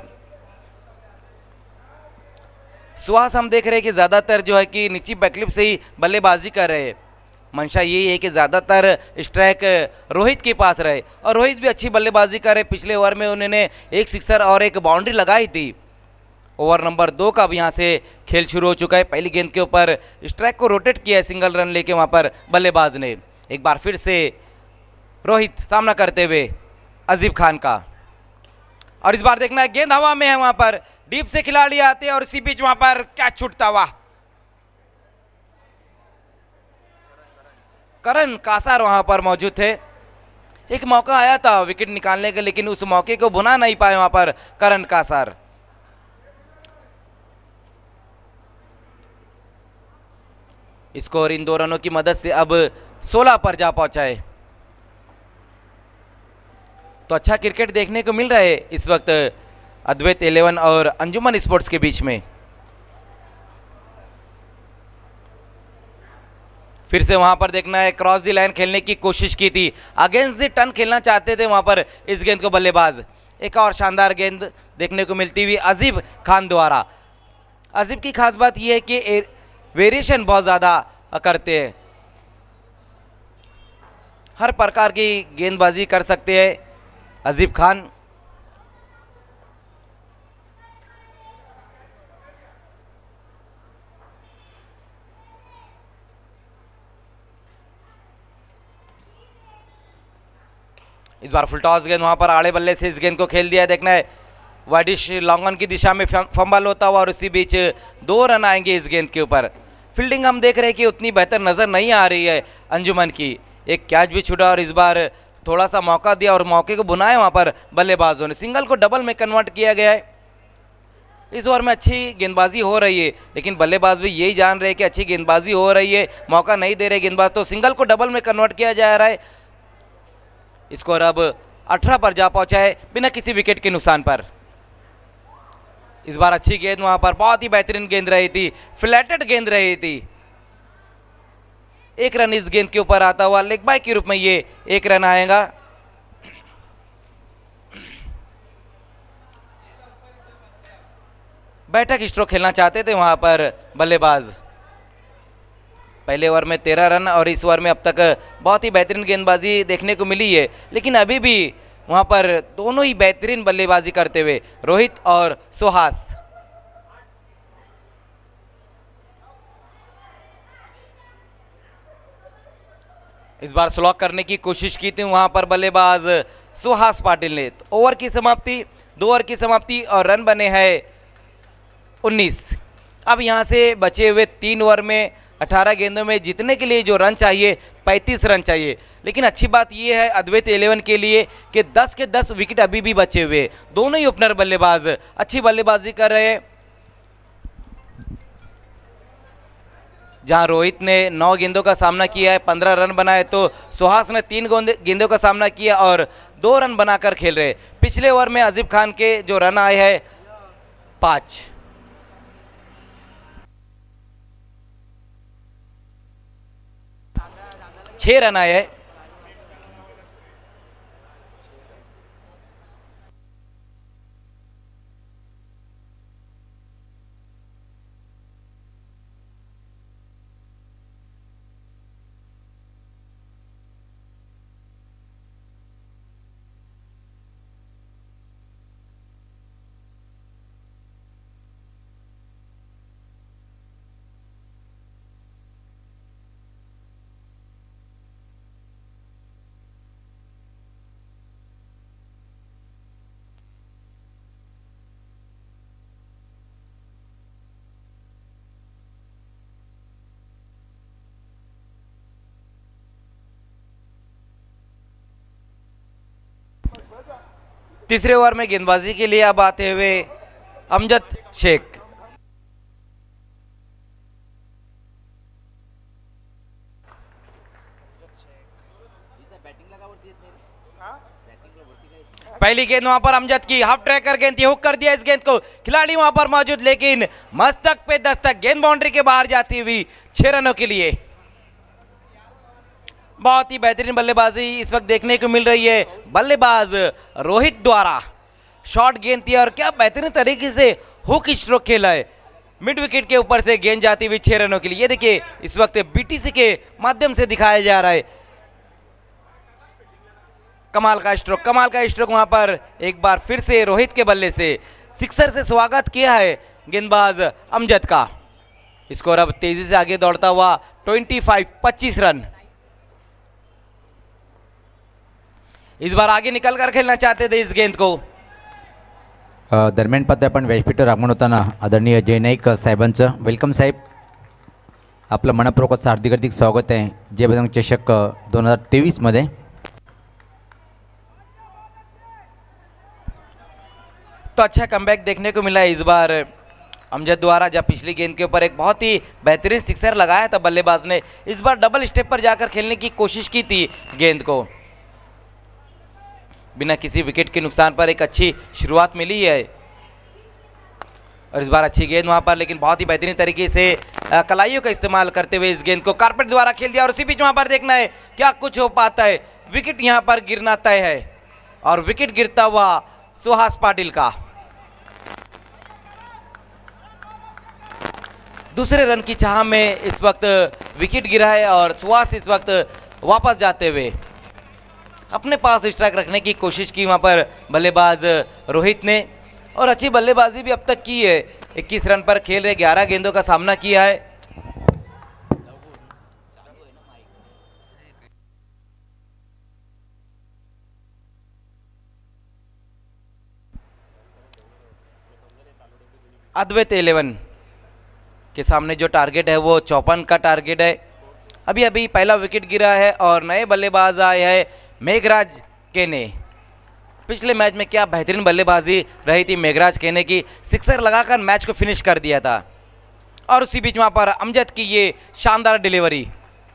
S1: सुहास हम देख रहे हैं कि ज़्यादातर जो है कि नीची बैकलिप से ही बल्लेबाजी कर रहे हैं। मंशा यही है कि ज़्यादातर स्ट्राइक रोहित के पास रहे, और रोहित भी अच्छी बल्लेबाजी कर रहे। पिछले ओवर में उन्होंने एक सिक्सर और एक बाउंड्री लगाई थी। ओवर नंबर दो का अब यहाँ से खेल शुरू हो चुका है। पहली गेंद के ऊपर स्ट्राइक को रोटेट किया है सिंगल रन लेके वहाँ पर बल्लेबाज ने। एक बार फिर से रोहित सामना करते हुए अजीब खान का, और इस बार देखना है गेंद हवा में है, वहाँ पर डीप से खिलाड़ी आते हैं और इसी बीच वहाँ पर कैच छूटता हुआ। करण कासार वहाँ पर मौजूद थे। एक मौका आया था विकेट निकालने का, लेकिन उस मौके को भुना नहीं पाए वहाँ पर करण कासार। स्कोर इन दो रनों की मदद से अब सोलह पर जा पहुंचा है। तो अच्छा क्रिकेट देखने को मिल रहा है इस वक्त अद्वैत इलेवन और अंजुमन स्पोर्ट्स के बीच में। फिर से वहां पर देखना है, क्रॉस दी लाइन खेलने की कोशिश की थी, अगेंस्ट दी टर्न खेलना चाहते थे वहां पर इस गेंद को बल्लेबाज। एक और शानदार गेंद देखने को मिलती हुई अजीब खान द्वारा। अजीब की खास बात यह है कि वेरिएशन बहुत ज़्यादा करते हैं, हर प्रकार की गेंदबाजी कर सकते हैं अजीब खान। इस बार फुल टॉस गेंद, वहां पर आड़े बल्ले से इस गेंद को खेल दिया। देखना है वाइडिश लॉन्ग ऑन की दिशा में फंबल होता हुआ, और उसी बीच दो रन आएंगे इस गेंद के ऊपर। फील्डिंग हम देख रहे हैं कि उतनी बेहतर नज़र नहीं आ रही है अंजुमन की। एक कैच भी छूटा और इस बार थोड़ा सा मौका दिया और मौके को बुनाया वहाँ पर बल्लेबाजों ने। सिंगल को डबल में कन्वर्ट किया गया है। इस ओवर में अच्छी गेंदबाजी हो रही है, लेकिन बल्लेबाज भी यही जान रहे हैं कि अच्छी गेंदबाजी हो रही है, मौका नहीं दे रहे गेंदबाज, तो सिंगल को डबल में कन्वर्ट किया जा रहा है। स्कोर अब अठारह पर जा पहुंचा है बिना किसी विकेट के नुकसान पर। इस बार अच्छी गेंद, वहां पर बहुत ही बेहतरीन गेंद रही थी, फ्लैटेड गेंद रही थी। एक रन इस गेंद के ऊपर आता हुआ, लेग बाय के रूप में ये एक रन आएगा। बैठक स्ट्रोक खेलना चाहते थे वहां पर बल्लेबाज। पहले ओवर में तेरह रन और इस ओवर में अब तक बहुत ही बेहतरीन गेंदबाजी देखने को मिली है, लेकिन अभी भी वहां पर दोनों ही बेहतरीन बल्लेबाजी करते हुए रोहित और सुहास। इस बार स्लॉक करने की कोशिश की थी वहां पर बल्लेबाज सुहास पाटिल ने। तो ओवर की समाप्ति, दो ओवर की समाप्ति और रन बने हैं उन्नीस। अब यहां से बचे हुए तीन ओवर में अठारह गेंदों में जीतने के लिए जो रन चाहिए पैंतीस रन चाहिए, लेकिन अच्छी बात यह है अद्वैत इलेवन के लिए कि दस के दस विकेट अभी भी बचे हुए। दोनों ही ओपनर बल्लेबाज अच्छी बल्लेबाजी कर रहे हैं। जहां रोहित ने नौ गेंदों का सामना किया है, पंद्रह रन बनाए, तो सुहास ने तीन गेंदों का सामना किया और दो रन बनाकर खेल रहे। पिछले ओवर में अजीब खान के जो रन आए हैं पांच। छह रन आए हैं। तीसरे ओवर में गेंदबाजी के लिए अब आते हुए अमजद शेख। पहली गेंद वहां पर अमजद की, हाफ ट्रैकर गेंद थी, हुक कर दिया इस गेंद को, खिलाड़ी वहां पर मौजूद, लेकिन मस्तक पे दस्तक, गेंद बाउंड्री के बाहर जाती हुई छह रनों के लिए। बहुत ही बेहतरीन बल्लेबाजी इस वक्त देखने को मिल रही है बल्लेबाज रोहित द्वारा। शॉर्ट गेंद थी और क्या बेहतरीन तरीके से हुक स्ट्रोक खेला है, मिड विकेट के ऊपर से गेंद जाती हुई छह रनों के लिए। ये देखिए इस वक्त बीटीसी के माध्यम से दिखाया जा रहा है, कमाल का स्ट्रोक, कमाल का स्ट्रोक वहां पर एक बार फिर से रोहित के बल्ले से सिक्सर से स्वागत किया है गेंदबाज अमजद का। स्कोर अब तेजी से आगे दौड़ता हुआ पच्चीस पच्चीस रन। इस बार आगे निकल कर खेलना चाहते थे इस गेंद को।
S5: अ, दरम्यान पाहतोय आपण व्यासपीठावर आगमन होताना आदरणीय जय नाईक साहेबांचं। वेलकम साहेब, आपलं मनपूर्वक असं हार्दिक हार्दिक स्वागत आहे जय बजरंग चषक दोन हजार तेवीसमध्ये।
S1: तो अच्छा कमबैक देखने को मिला है इस बार अमजद द्वारा, जब पिछली गेंद के ऊपर एक बहुत ही बेहतरीन सिक्सर लगाया था बल्लेबाज ने, इस बार डबल स्टेप पर जाकर खेलने की कोशिश की थी गेंद को। बिना किसी विकेट के नुकसान पर एक अच्छी शुरुआत मिली है और इस बार अच्छी गेंद वहां पर, लेकिन बहुत ही बेहतरीन तरीके से कलाइयों का इस्तेमाल करते हुए इस गेंद को कारपेट द्वारा खेल दिया और उसी बीच वहां पर देखना है क्या कुछ हो पाता है। विकेट यहां पर गिरना तय है और विकेट गिरता हुआ सुहास पाटिल का। दूसरे रन की चाह में इस वक्त विकेट गिरा है और सुहास इस वक्त वापस जाते हुए अपने पास स्ट्राइक रखने की कोशिश की वहां पर बल्लेबाज रोहित ने, और अच्छी बल्लेबाजी भी अब तक की है। इक्कीस रन पर खेल रहे ग्यारह गेंदों का सामना किया है। अद्वैत इलेवन के सामने जो टारगेट है वो चौपन का टारगेट है। अभी अभी पहला विकेट गिरा है और नए बल्लेबाज आए हैं मेघराज केने। पिछले मैच में क्या बेहतरीन बल्लेबाजी रही थी मेघराज केने की, सिक्सर लगाकर मैच को फिनिश कर दिया था। और उसी बीच वहां पर अमजद की ये शानदार डिलीवरी।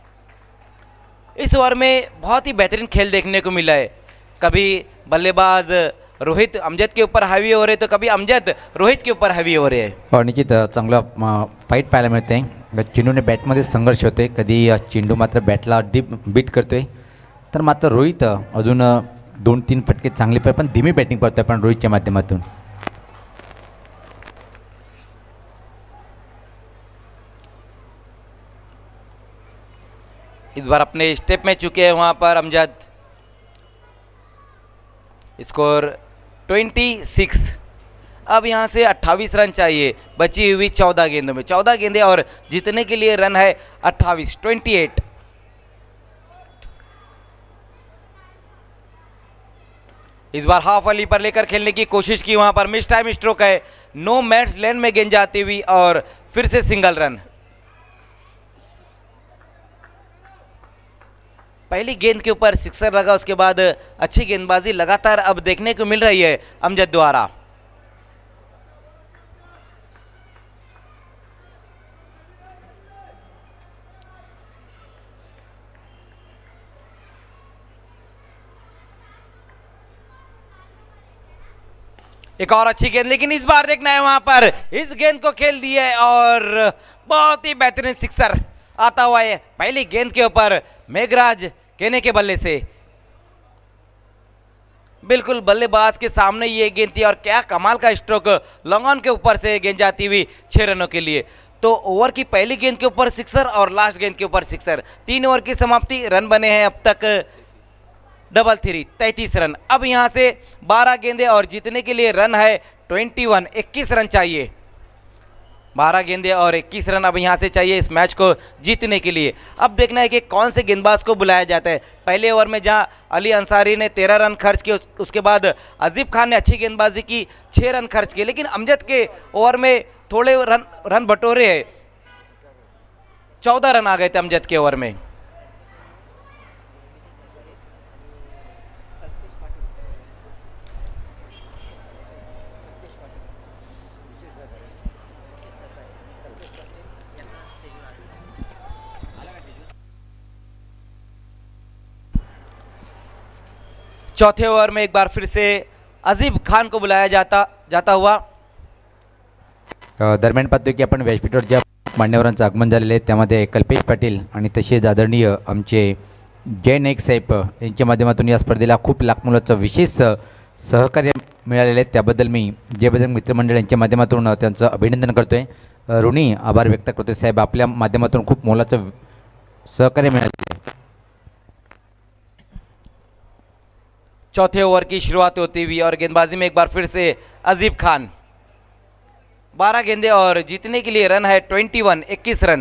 S1: इस ओवर में बहुत ही बेहतरीन खेल देखने को मिला है। कभी बल्लेबाज रोहित अमजद के ऊपर हावी हो रहे तो कभी अमजद रोहित के ऊपर हावी हो रहे हैं।
S5: और निश्चित चांगलं फाईट पाहायला मिळते। चेंडूने बॅटमध्ये संघर्ष होते, कधी चेंडू मात्र बॅटला डीप बीट करतोय, तर मात्र रोहित अजून दोन तीन फटके चांगले पण धीमी बॅटिंग करतोय पण रोहितच्या माध्यमातून।
S1: इस बार अपने स्टेप में चुके हैं वहां पर अमजद। स्कोर छब्बीस। अब यहां से अट्ठाईस रन चाहिए बची हुई चौदह गेंदों में, चौदह गेंदें और जीतने के लिए रन है अट्ठाईस, अट्ठाईस। इस बार हाफ वाली पर लेकर खेलने की कोशिश की, वहां पर मिस टाइम स्ट्रोक है, नो मैच लैंड में गेंद जाती हुई और फिर से सिंगल रन। पहली गेंद के ऊपर सिक्सर लगा, उसके बाद अच्छी गेंदबाजी लगातार अब देखने को मिल रही है अमजद द्वारा। एक और अच्छी गेंद, लेकिन इस बार देखना है वहां पर इस गेंद को खेल दिया है और बहुत ही बेहतरीन सिक्सर आता हुआ है पहली गेंद के ऊपर मेघराज केने के बल्ले से। बिल्कुल बल्लेबाज के सामने ये गेंद थी और क्या कमाल का स्ट्रोक, लॉन्ग ऑन के ऊपर से गेंद जाती हुई छह रनों के लिए। तो ओवर की पहली गेंद के ऊपर सिक्सर और लास्ट गेंद के ऊपर सिक्सर, तीन ओवर की समाप्ति, रन बने हैं अब तक डबल थ्री, तैंतीस रन। अब यहां से बारह गेंदें और जीतने के लिए रन है इक्कीस, इक्कीस रन चाहिए। बारह गेंदें और इक्कीस रन अब यहां से चाहिए इस मैच को जीतने के लिए। अब देखना है कि कौन से गेंदबाज को बुलाया जाता है। पहले ओवर में जहां अली अंसारी ने तेरह रन खर्च किए, उस, उसके बाद अजीब खान ने अच्छी गेंदबाजी की, छः रन खर्च किए, लेकिन अमजद के ओवर में थोड़े रन रन बटोरे हैं, चौदह रन आ गए थे अमजद के ओवर में। चौथे ओवर में एक बार फिर से अजीब खान को बुलाया जाता जाता हुआ।
S5: अ, दरम्यान पाहतोय की आपण व्यासपीठावर ज्या मान्यवरांचं आगमन झालेलं आहे त्यामध्ये कल्पेश पाटील आणि तसेच आदरणीय आमचे जय नाईक साहेब यांच्या माध्यमातून या स्पर्धेला खूप लाख मुलाचं विशेष सहकार्य मिळालेले आहे, त्याबद्दल मी जय बजरंग मित्रमंडळ यांच्या माध्यमातून त्यांचं अभिनंदन करतोय, ऋणी आभार व्यक्त करतोय। साहेब आपल्या माध्यमातून खूप मोलाचं सहकार्य मिळाले।
S1: चौथे ओवर की शुरुआत होती हुई और गेंदबाजी में एक बार फिर से अजीब खान, बारह गेंदे और जीतने के लिए रन है इक्कीस, इक्कीस रन।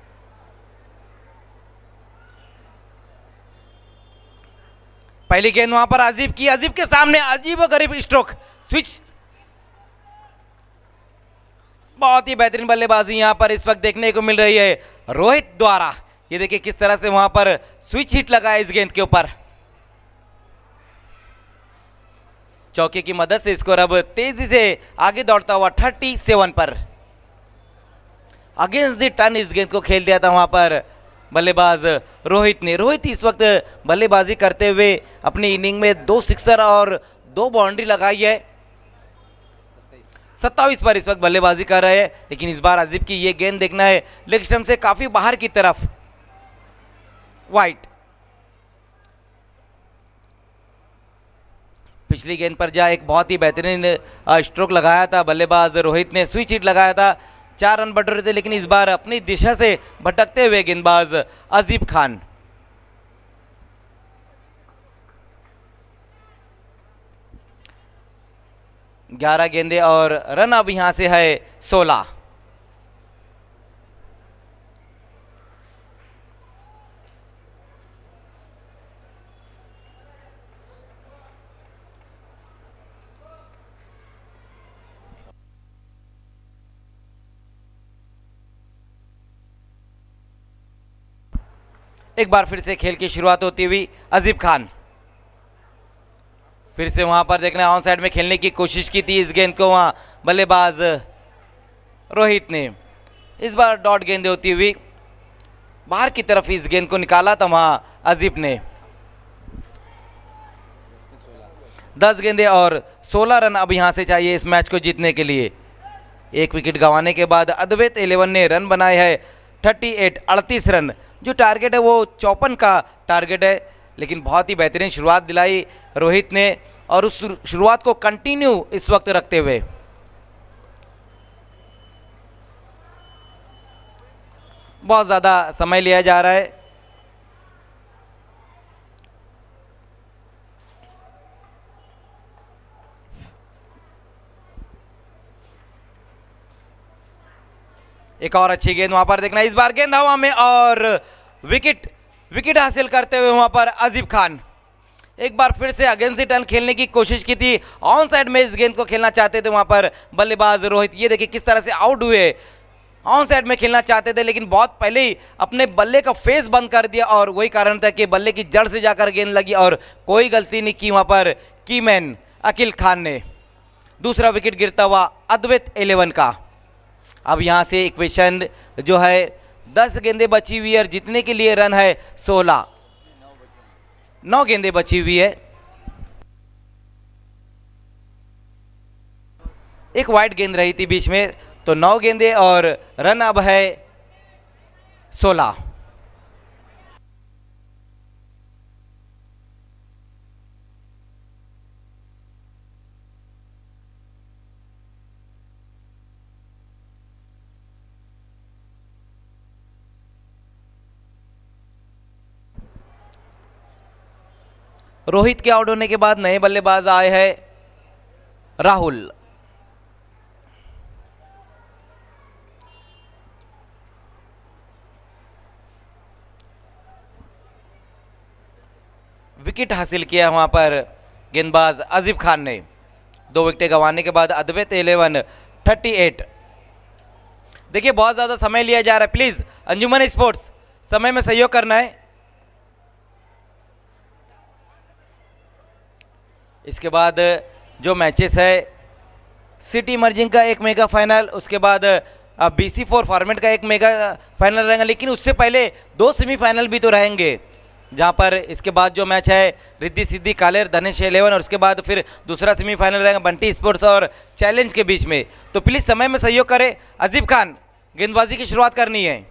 S1: पहली गेंद वहां पर अजीब की, अजीब के सामने अजीब गरीब स्ट्रोक स्विच, बहुत ही बेहतरीन बल्लेबाजी यहां पर इस वक्त देखने को मिल रही है रोहित द्वारा। ये देखिए किस तरह से वहां पर स्विच हिट लगा है इस गेंद के ऊपर। चौके की मदद से स्कोर अब तेजी से आगे दौड़ता हुआ सैंतीस पर। अगेंस्ट द टर्न इस गेंद को खेल दिया था वहां पर बल्लेबाज रोहित ने। रोहित इस वक्त बल्लेबाजी करते हुए अपनी इनिंग में दो सिक्सर और दो बाउंड्री लगाई है। सत्ताईस पर इस वक्त बल्लेबाजी कर रहे हैं, लेकिन इस बार अजीब की ये गेंद देखना है लेग स्टंप से काफी बाहर की तरफ, वाइट। पिछली गेंद पर जा एक बहुत ही बेहतरीन स्ट्रोक लगाया था बल्लेबाज रोहित ने, स्विच हिट लगाया था, चार रन बढ़ रहे थे, लेकिन इस बार अपनी दिशा से भटकते हुए गेंदबाज अजीब खान। ग्यारह गेंदे और रन अब यहां से है सोलह। एक बार फिर से खेल की शुरुआत होती हुई अजीब खान, फिर से वहां पर देखना ऑन साइड में खेलने की कोशिश की थी इस गेंद को वहां बल्लेबाज रोहित ने। इस बार डॉट गेंद होती हुई बाहर की तरफ इस गेंद को निकाला था वहां अजीब ने। दस गेंदे और सोलह रन अब यहां से चाहिए इस मैच को जीतने के लिए। एक विकेट गंवाने के बाद अद्वैत इलेवन ने रन बनाए हैं अड़तीस, अड़तीस रन। जो टारगेट है वो चौपन का टारगेट है, लेकिन बहुत ही बेहतरीन शुरुआत दिलाई रोहित ने और उस शुरुआत को कंटिन्यू इस वक्त रखते हुए बहुत ज़्यादा समय लिया जा रहा है। एक और अच्छी गेंद वहां पर देखना, इस बार गेंद हवा में और विकेट विकेट हासिल करते हुए वहां पर अजीब खान। एक बार फिर से अगेंस्ट द टर्न खेलने की कोशिश की थी, ऑन साइड में इस गेंद को खेलना चाहते थे वहां पर बल्लेबाज रोहित। ये देखिए किस तरह से आउट हुए, ऑन साइड में खेलना चाहते थे लेकिन बहुत पहले ही अपने बल्ले का फेस बंद कर दिया और वही कारण था कि बल्ले की जड़ से जाकर गेंद लगी और कोई गलती नहीं की वहां पर कीमैन अकील खान ने। दूसरा विकेट गिरता हुआ अद्वैत इलेवन का। अब यहां से इक्वेशन जो है दस गेंदे बची हुई है और जीतने के लिए रन है सोलह, नौ गेंदे बची हुई है। एक वाइड गेंद रही थी बीच में, तो नौ गेंदे और रन अब है सोलह। रोहित के आउट होने के बाद नए बल्लेबाज आए हैं राहुल। विकेट हासिल किया वहां पर गेंदबाज अजीब खान ने। दो विकेट गंवाने के बाद अद्वैत इलेवन अड़तीस। देखिए बहुत ज्यादा समय लिया जा रहा है, प्लीज अंजुमन स्पोर्ट्स समय में सहयोग करना है। इसके बाद जो मैचेस है सिटी मर्जिंग का एक मेगा फाइनल, उसके बाद बी सी फोर फॉर्मेट का एक मेगा फाइनल रहेगा, लेकिन उससे पहले दो सेमीफाइनल भी तो रहेंगे। जहां पर इसके बाद जो मैच है रिद्धि सिद्धि कालेर धनेश इलेवन और उसके बाद फिर दूसरा सेमीफाइनल रहेगा बंटी स्पोर्ट्स और चैलेंज के बीच में। तो प्लीज समय में सहयोग करें। अजीब खान गेंदबाजी की शुरुआत करनी है।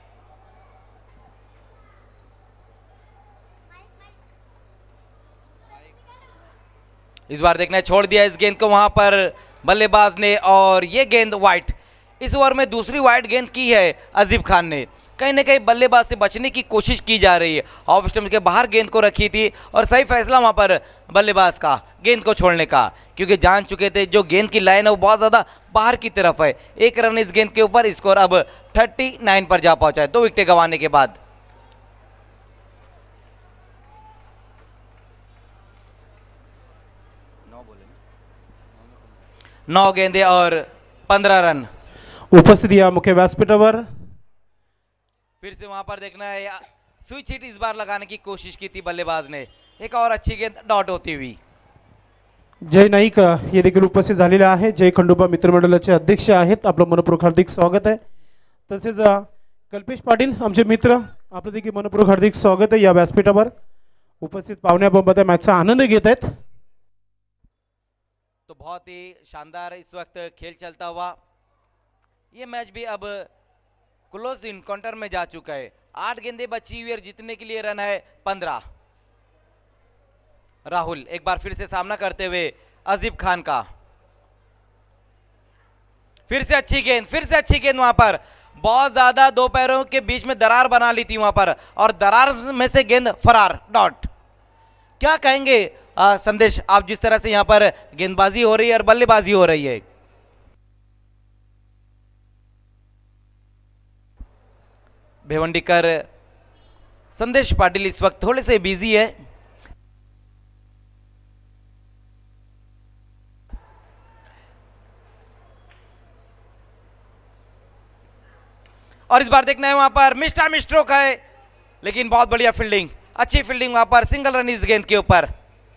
S1: इस बार देखना है, छोड़ दिया इस गेंद को वहां पर बल्लेबाज ने और ये गेंद वाइट। इस ओवर में दूसरी वाइट गेंद की है अजीब खान ने। कहीं ना कहीं बल्लेबाज से बचने की कोशिश की जा रही है। ऑफ स्टंप के बाहर गेंद को रखी थी और सही फैसला वहां पर बल्लेबाज का गेंद को छोड़ने का, क्योंकि जान चुके थे जो गेंद की लाइन है वो बहुत ज़्यादा बाहर की तरफ है। एक रन इस गेंद के ऊपर, स्कोर अब उनतालीस पर जा पहुंचा है दो विकेटें गंवाने के बाद। नौ गेंदे और पंद्रह रन।
S2: उपस्थित या मुख्य व्यासपीठावर
S1: फिर से वहां पर देखना है, स्विच हिट इस बार लगाने की कोशिश की थी बल्लेबाज ने। एक और अच्छी गेंद डॉट होती हुई।
S2: जय नाईक हे देखील उपस्थित झालेले आहे। जय खंडोबा मित्रमंडळाचे अध्यक्ष आहेत, आपलं मनपूर्वक हार्दिक स्वागत आहे। तसेच अ, कल्पेश पाटील आमचे मित्र, आपलं देखील मनपूर्वक हार्दिक स्वागत आहे या व्यासपीठावर। उपस्थित पाहुण्या बंबत मॅचचा आनंद घेत आहेत।
S1: तो बहुत ही शानदार इस वक्त खेल चलता हुआ ये मैच भी अब क्लोज इनकाउंटर में जा चुका है। आठ गेंदे बची हुई और जीतने के लिए रन है पंद्रह। राहुल एक बार फिर से सामना करते हुए अजीब खान का। फिर से अच्छी गेंद, फिर से अच्छी गेंद। वहां पर बहुत ज्यादा दो पैरों के बीच में दरार बना ली थी वहां पर और दरार में से गेंद फरार डॉट। क्या कहेंगे आ, संदेश आप, जिस तरह से यहां पर गेंदबाजी हो रही है और बल्लेबाजी हो रही है? भिवंडीकर संदेश पाटिल इस वक्त थोड़े से बिजी है। और इस बार देखना है वहां पर मिस्टर मिस्ट्रोक है, लेकिन बहुत बढ़िया फील्डिंग, अच्छी फील्डिंग वहां पर। सिंगल रन इस गेंद के ऊपर।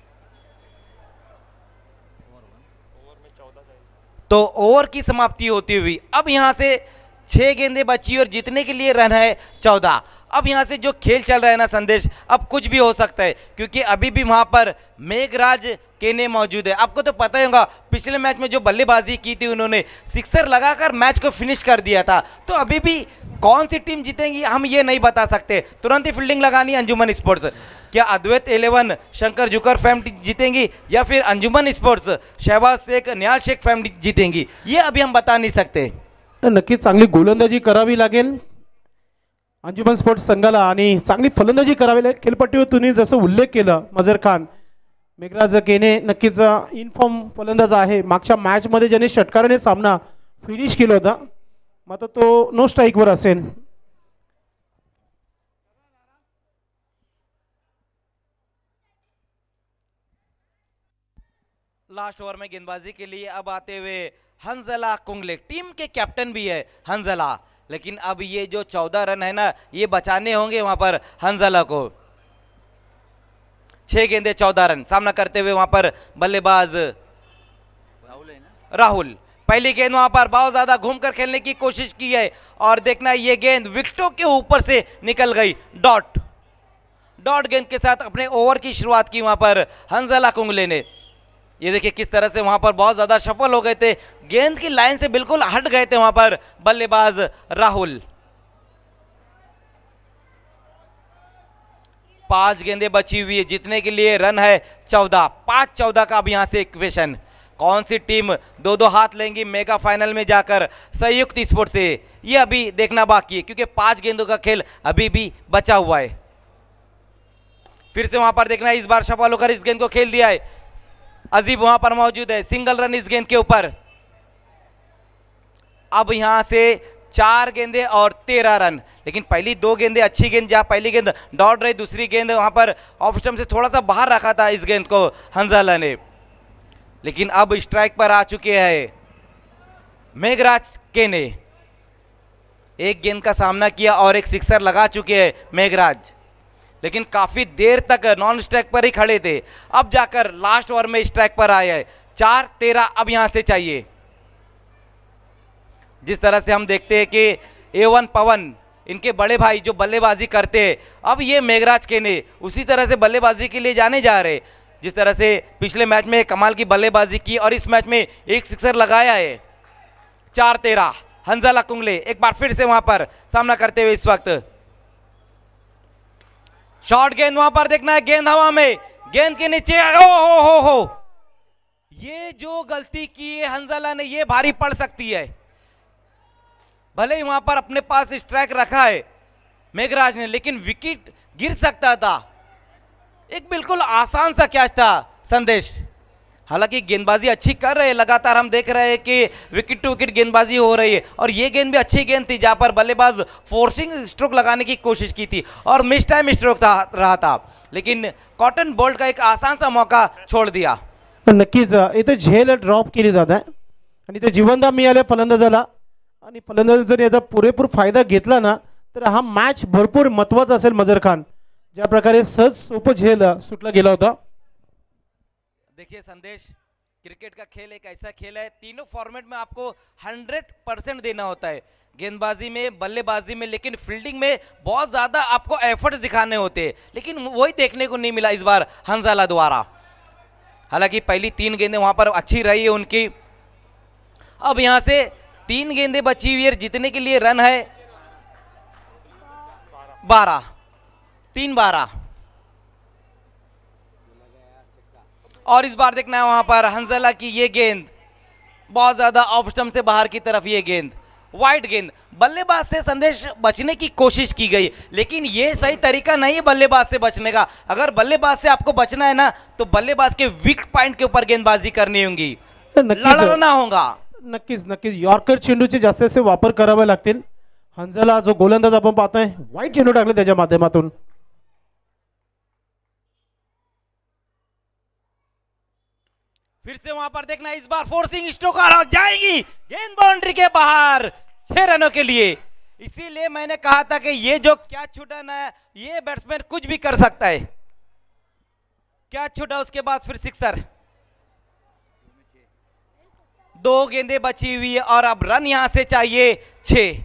S1: तो ओवर की समाप्ति होती हुई अब यहां से छह गेंदें बची और जीतने के लिए रन है चौदह। अब यहां से जो खेल चल रहा है ना संदेश, अब कुछ भी हो सकता है, क्योंकि अभी भी वहां पर मेघराज केने मौजूद है। आपको तो पता ही होगा पिछले मैच में जो बल्लेबाजी की थी उन्होंने सिक्सर लगाकर मैच को फिनिश कर दिया था। तो अभी भी कौन सी टीम जीतेगी हम ये नहीं बता सकते। तुरंत ही फील्डिंग लगानी अंजुमन स्पोर्ट्स। क्या अद्वैत इलेवन शंकर जुकर फैम जीतेंगी या फिर अंजुमन स्पोर्ट्स शहबाज शेख निहाल शेख फैम जीतेंगी, ये अभी हम बता नहीं सकते।
S2: नक्कीच चांगली गोलंदाजी करावी लागेल अंजुमन स्पोर्ट्स संघाला आणि चांगली फलंदाजी करावी लागेल। खेळपट्टीवर तुम्ही जसं उल्लेख केलं मजर खान, मेघराज केने नक्कीच इनफॉर्म फलंदाज आहे। मागच्या मॅचमध्ये ज्याने षटकाराने सामना फिनिश केला होता, मात्र तो नो स्ट्राईकवर असेल।
S1: लास्ट ओवर में गेंदबाजी के लिए अब आते हुए हंजला कुंगले, टीम के कैप्टन भी है हंजला, लेकिन अब ये जो चौदह रन है ना ये बचाने होंगे वहां पर हंजला को। छह गेंदे चौदह रन। सामना करते हुए वहां पर बल्लेबाज राहुल है ना, राहुल। पहली गेंद वहां पर बहुत ज्यादा घूमकर खेलने की कोशिश की है और देखना ये गेंद विकेटों के ऊपर से निकल गई डॉट। डॉट गेंद के साथ अपने ओवर की शुरुआत की वहां पर हंजला कुंगले ने। ये देखिए किस तरह से वहां पर बहुत ज्यादा सफल हो गए थे, गेंद की लाइन से बिल्कुल हट गए थे वहां पर बल्लेबाज राहुल। पांच गेंदें बची हुई है, जीतने के लिए रन है चौदह। पांच चौदह का अब यहां से इक्वेशन। कौन सी टीम दो दो हाथ लेंगी मेगा फाइनल में जाकर संयुक्त स्पोर्ट्स से, ये अभी देखना बाकी है, क्योंकि पांच गेंदों का खेल अभी भी बचा हुआ है। फिर से वहां पर देखना है, इस बार सफल होकर इस गेंद को खेल दिया है। अजीब वहां पर मौजूद है, सिंगल रन इस गेंद के ऊपर। अब यहां से चार गेंदे और तेरह रन, लेकिन पहली दो गेंदे अच्छी गेंद, जहां पहली गेंद दौड़ रही, दूसरी गेंद वहां पर ऑफ स्टंप से थोड़ा सा बाहर रखा था इस गेंद को हंजाला ने, लेकिन अब स्ट्राइक पर आ चुके हैं मेघराज केने। एक गेंद का सामना किया और एक सिक्सर लगा चुके हैं मेघराज, लेकिन काफी देर तक नॉन स्ट्राइक पर ही खड़े थे। अब जाकर लास्ट ओवर में स्ट्राइक पर आए हैं। चार तेरह अब यहां से चाहिए। जिस तरह से हम देखते हैं कि ए वन पवन इनके बड़े भाई जो बल्लेबाजी करते हैं, अब ये मेघराज केने उसी तरह से बल्लेबाजी के लिए जाने जा रहे, जिस तरह से पिछले मैच में कमाल की बल्लेबाजी की और इस मैच में एक सिक्सर लगाया है। चार तेरह हंजाला कुंगले एक बार फिर से वहां पर सामना करते हुए इस वक्त शॉर्ट गेंद वहां पर देखना है, गेंद हवा में, गेंद के नीचे, ओ हो हो हो ये जो गलती की है हंजाला ने ये भारी पड़ सकती है। भले ही वहां पर अपने पास स्ट्राइक रखा है मेघराज ने, लेकिन विकेट गिर सकता था। एक बिल्कुल आसान सा कैच था संदेश। हालांकि गेंदबाजी अच्छी कर रहे हैं, लगातार हम देख रहे हैं कि विकेट टू विकेट गेंदबाजी हो रही है और ये गेंद भी अच्छी गेंद थी जहां पर बल्लेबाज फोर्सिंग स्ट्रोक लगाने की कोशिश की थी और मिस टाइम स्ट्रोक था रहा था, लेकिन कॉटन बोल्ट का एक आसान सा मौका छोड़ दिया।
S2: नक्कीच इथे झेल ड्रॉप केली जात आहे आणि ते जीवनदान मिळाले फलंदाजाला आणि फलंदाज जर याचा पुरेपूर फायदा घेतला ना तर हा मॅच भरपूर महत्त्वाचा असेल। मजर खान ज्या प्रकारे सहज सोपं झेल सुटला गेला होता।
S1: देखिए संदेश, क्रिकेट का खेल एक ऐसा खेल है, तीनों फॉर्मेट में आपको हंड्रेड परसेंट देना होता है, गेंदबाजी में, बल्लेबाजी में, लेकिन फील्डिंग में बहुत ज्यादा आपको एफर्ट्स दिखाने होते हैं, लेकिन वही देखने को नहीं मिला इस बार हंजाला द्वारा। हालांकि पहली तीन गेंदें वहां पर अच्छी रही है उनकी। अब यहां से तीन गेंदें बची हुई है, जीतने के लिए रन है बारह, तीन बारह। और इस बार देखना है वहां पर हंजाला की ये गेंद बहुत ज्यादा ऑफ स्टंप से बाहर की तरफ, ये गेंद वाइड गेंद, बल्लेबाज से संदेश बचने की कोशिश की गई, लेकिन ये सही तरीका नहीं है बल्लेबाज से बचने का। अगर बल्लेबाज से आपको बचना है ना तो बल्लेबाज के वीक पॉइंट के ऊपर गेंदबाजी करनी होगी, लड़ना होगा।
S2: नक्कीच नक्कीच यॉर्कर चेंडूचे जास्त असे वापर करावे लागतील। हंजाला जो गोलंदाज आपण पाहतोय वाईट चेंडू टाकले त्याच्या माध्यमातून।
S1: फिर से वहां पर देखना, इस बार फोर्सिंग स्ट्रोक आ जाएगी, गेंद बाउंड्री के बाहर, छह रनों के लिए। इसीलिए मैंने कहा था कि ये जो कैच छूटा ना, ये बैट्समैन कुछ भी कर सकता है। कैच छूटा, उसके बाद फिर सिक्सर। दो गेंदें बची हुई है और अब रन यहां से चाहिए छह।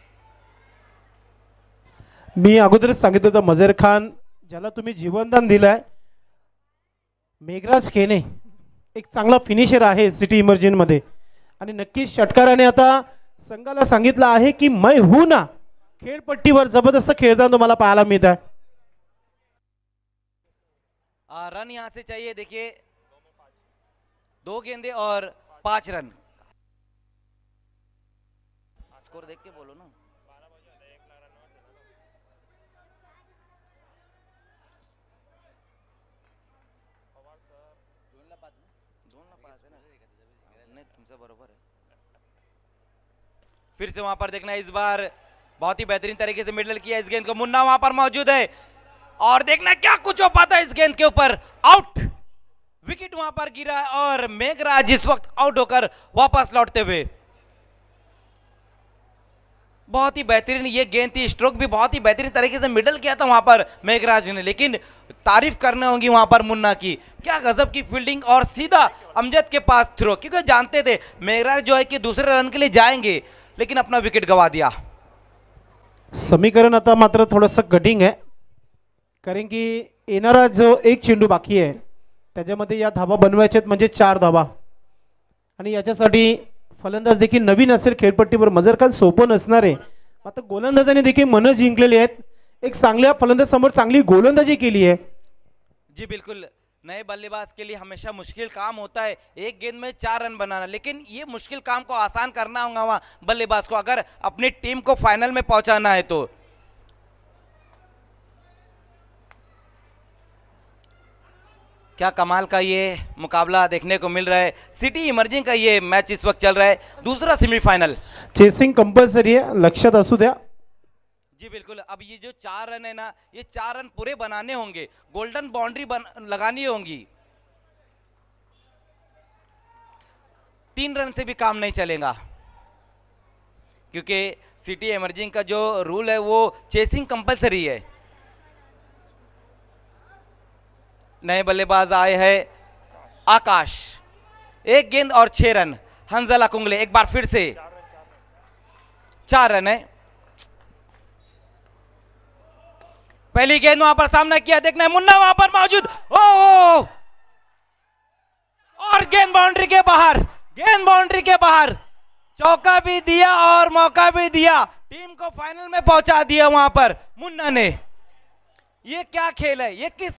S2: मी अगोदरच सांगितलं होतं मजर खान ज्याला तुम्ही जीवनदान दिलंय, मेघराज केने एक चांगला फिनिशर आहे सिटी इमर्जन मध्ये आणि नक्कीच षटकाराने आता संघाला सांगितलं आहे की मैं हूं ना, खेळपट्टीवर जबरदस्त खेळताना तुम्हाला पाहायला मिळत आहे।
S1: रन यहां से चाहिए, देखिए दो गेंदे और पांच रन। स्कोर देख के बोलो ना। बरोबर है। फिर से वहां पर देखना, इस बार बहुत ही बेहतरीन तरीके से मिडल किया इस गेंद को, मुन्ना वहां पर मौजूद है और देखना क्या कुछ हो पाता है इस गेंद के ऊपर, आउट, विकेट वहां पर गिरा और मेघराज इस वक्त आउट होकर वापस लौटते हुए। बहुत ही बेहतरीन ये गेंद थी, स्ट्रोक भी बहुत ही बेहतरीन तरीके से मिडल किया था वहां पर मेघराज ने, लेकिन तारीफ करने होंगी वहां पर मुन्ना की, क्या गजब की फील्डिंग और सीधा अमजद के पास थ्रो, क्योंकि जानते थे मेघराज जो है कि दूसरे रन के लिए जाएंगे, लेकिन अपना विकेट गवा दिया।
S2: समीकरण आता मात्र थोडंसं कटिंग आहे, कारण की येणारा जो एक चेंडू बाकी आहे त्याच्यामध्ये या धाबा बनवायचे आहेत, म्हणजे चार धाबा, आणि याच्यासाठी फलंदाज देखील नवीन असेल खेळपट्टीवर, मजर खान सोपं नसणार आहे। आता गोलंदाजाने देखील मन जिंकलेली आहेत, एक चांगल्या फलंदाज समोर चांगली गोलंदाजी केली आहे।
S1: जी बिल्कुल, नए बल्लेबाज के लिए हमेशा मुश्किल काम होता है एक गेंद में चार रन बनाना, लेकिन ये मुश्किल काम को आसान करना होगा वहां बल्लेबाज को अगर अपनी टीम को फाइनल में पहुंचाना है तो। क्या कमाल का ये मुकाबला देखने को मिल रहा है, सिटी इमर्जिंग का ये मैच इस वक्त चल रहा है, दूसरा सेमीफाइनल।
S2: चेसिंग कंपल्सरी आहे, लक्षात असू द्या।
S1: जी बिल्कुल, अब ये जो चार रन है ना, ये चार रन पूरे बनाने होंगे, गोल्डन बाउंड्री बन, लगानी होंगी, तीन रन से भी काम नहीं चलेगा, क्योंकि सिटी इमर्जिंग का जो रूल है वो चेसिंग कंपल्सरी है। नए बल्लेबाज आए हैं आकाश, एक गेंद और छह रन, हंजाला कुंगले एक बार फिर से, चार रन है। पहली गेंद वहां पर सामना किया, देखना है मुन्ना वहां पर मौजूद, ओ और गेंद बाउंड्री के बाहर, गेंद बाउंड्री के बाहर, चौका भी दिया और मौका भी दिया, टीम को फाइनल में पहुंचा दिया वहां पर मुन्ना ने। ये क्या खेल है, ये किस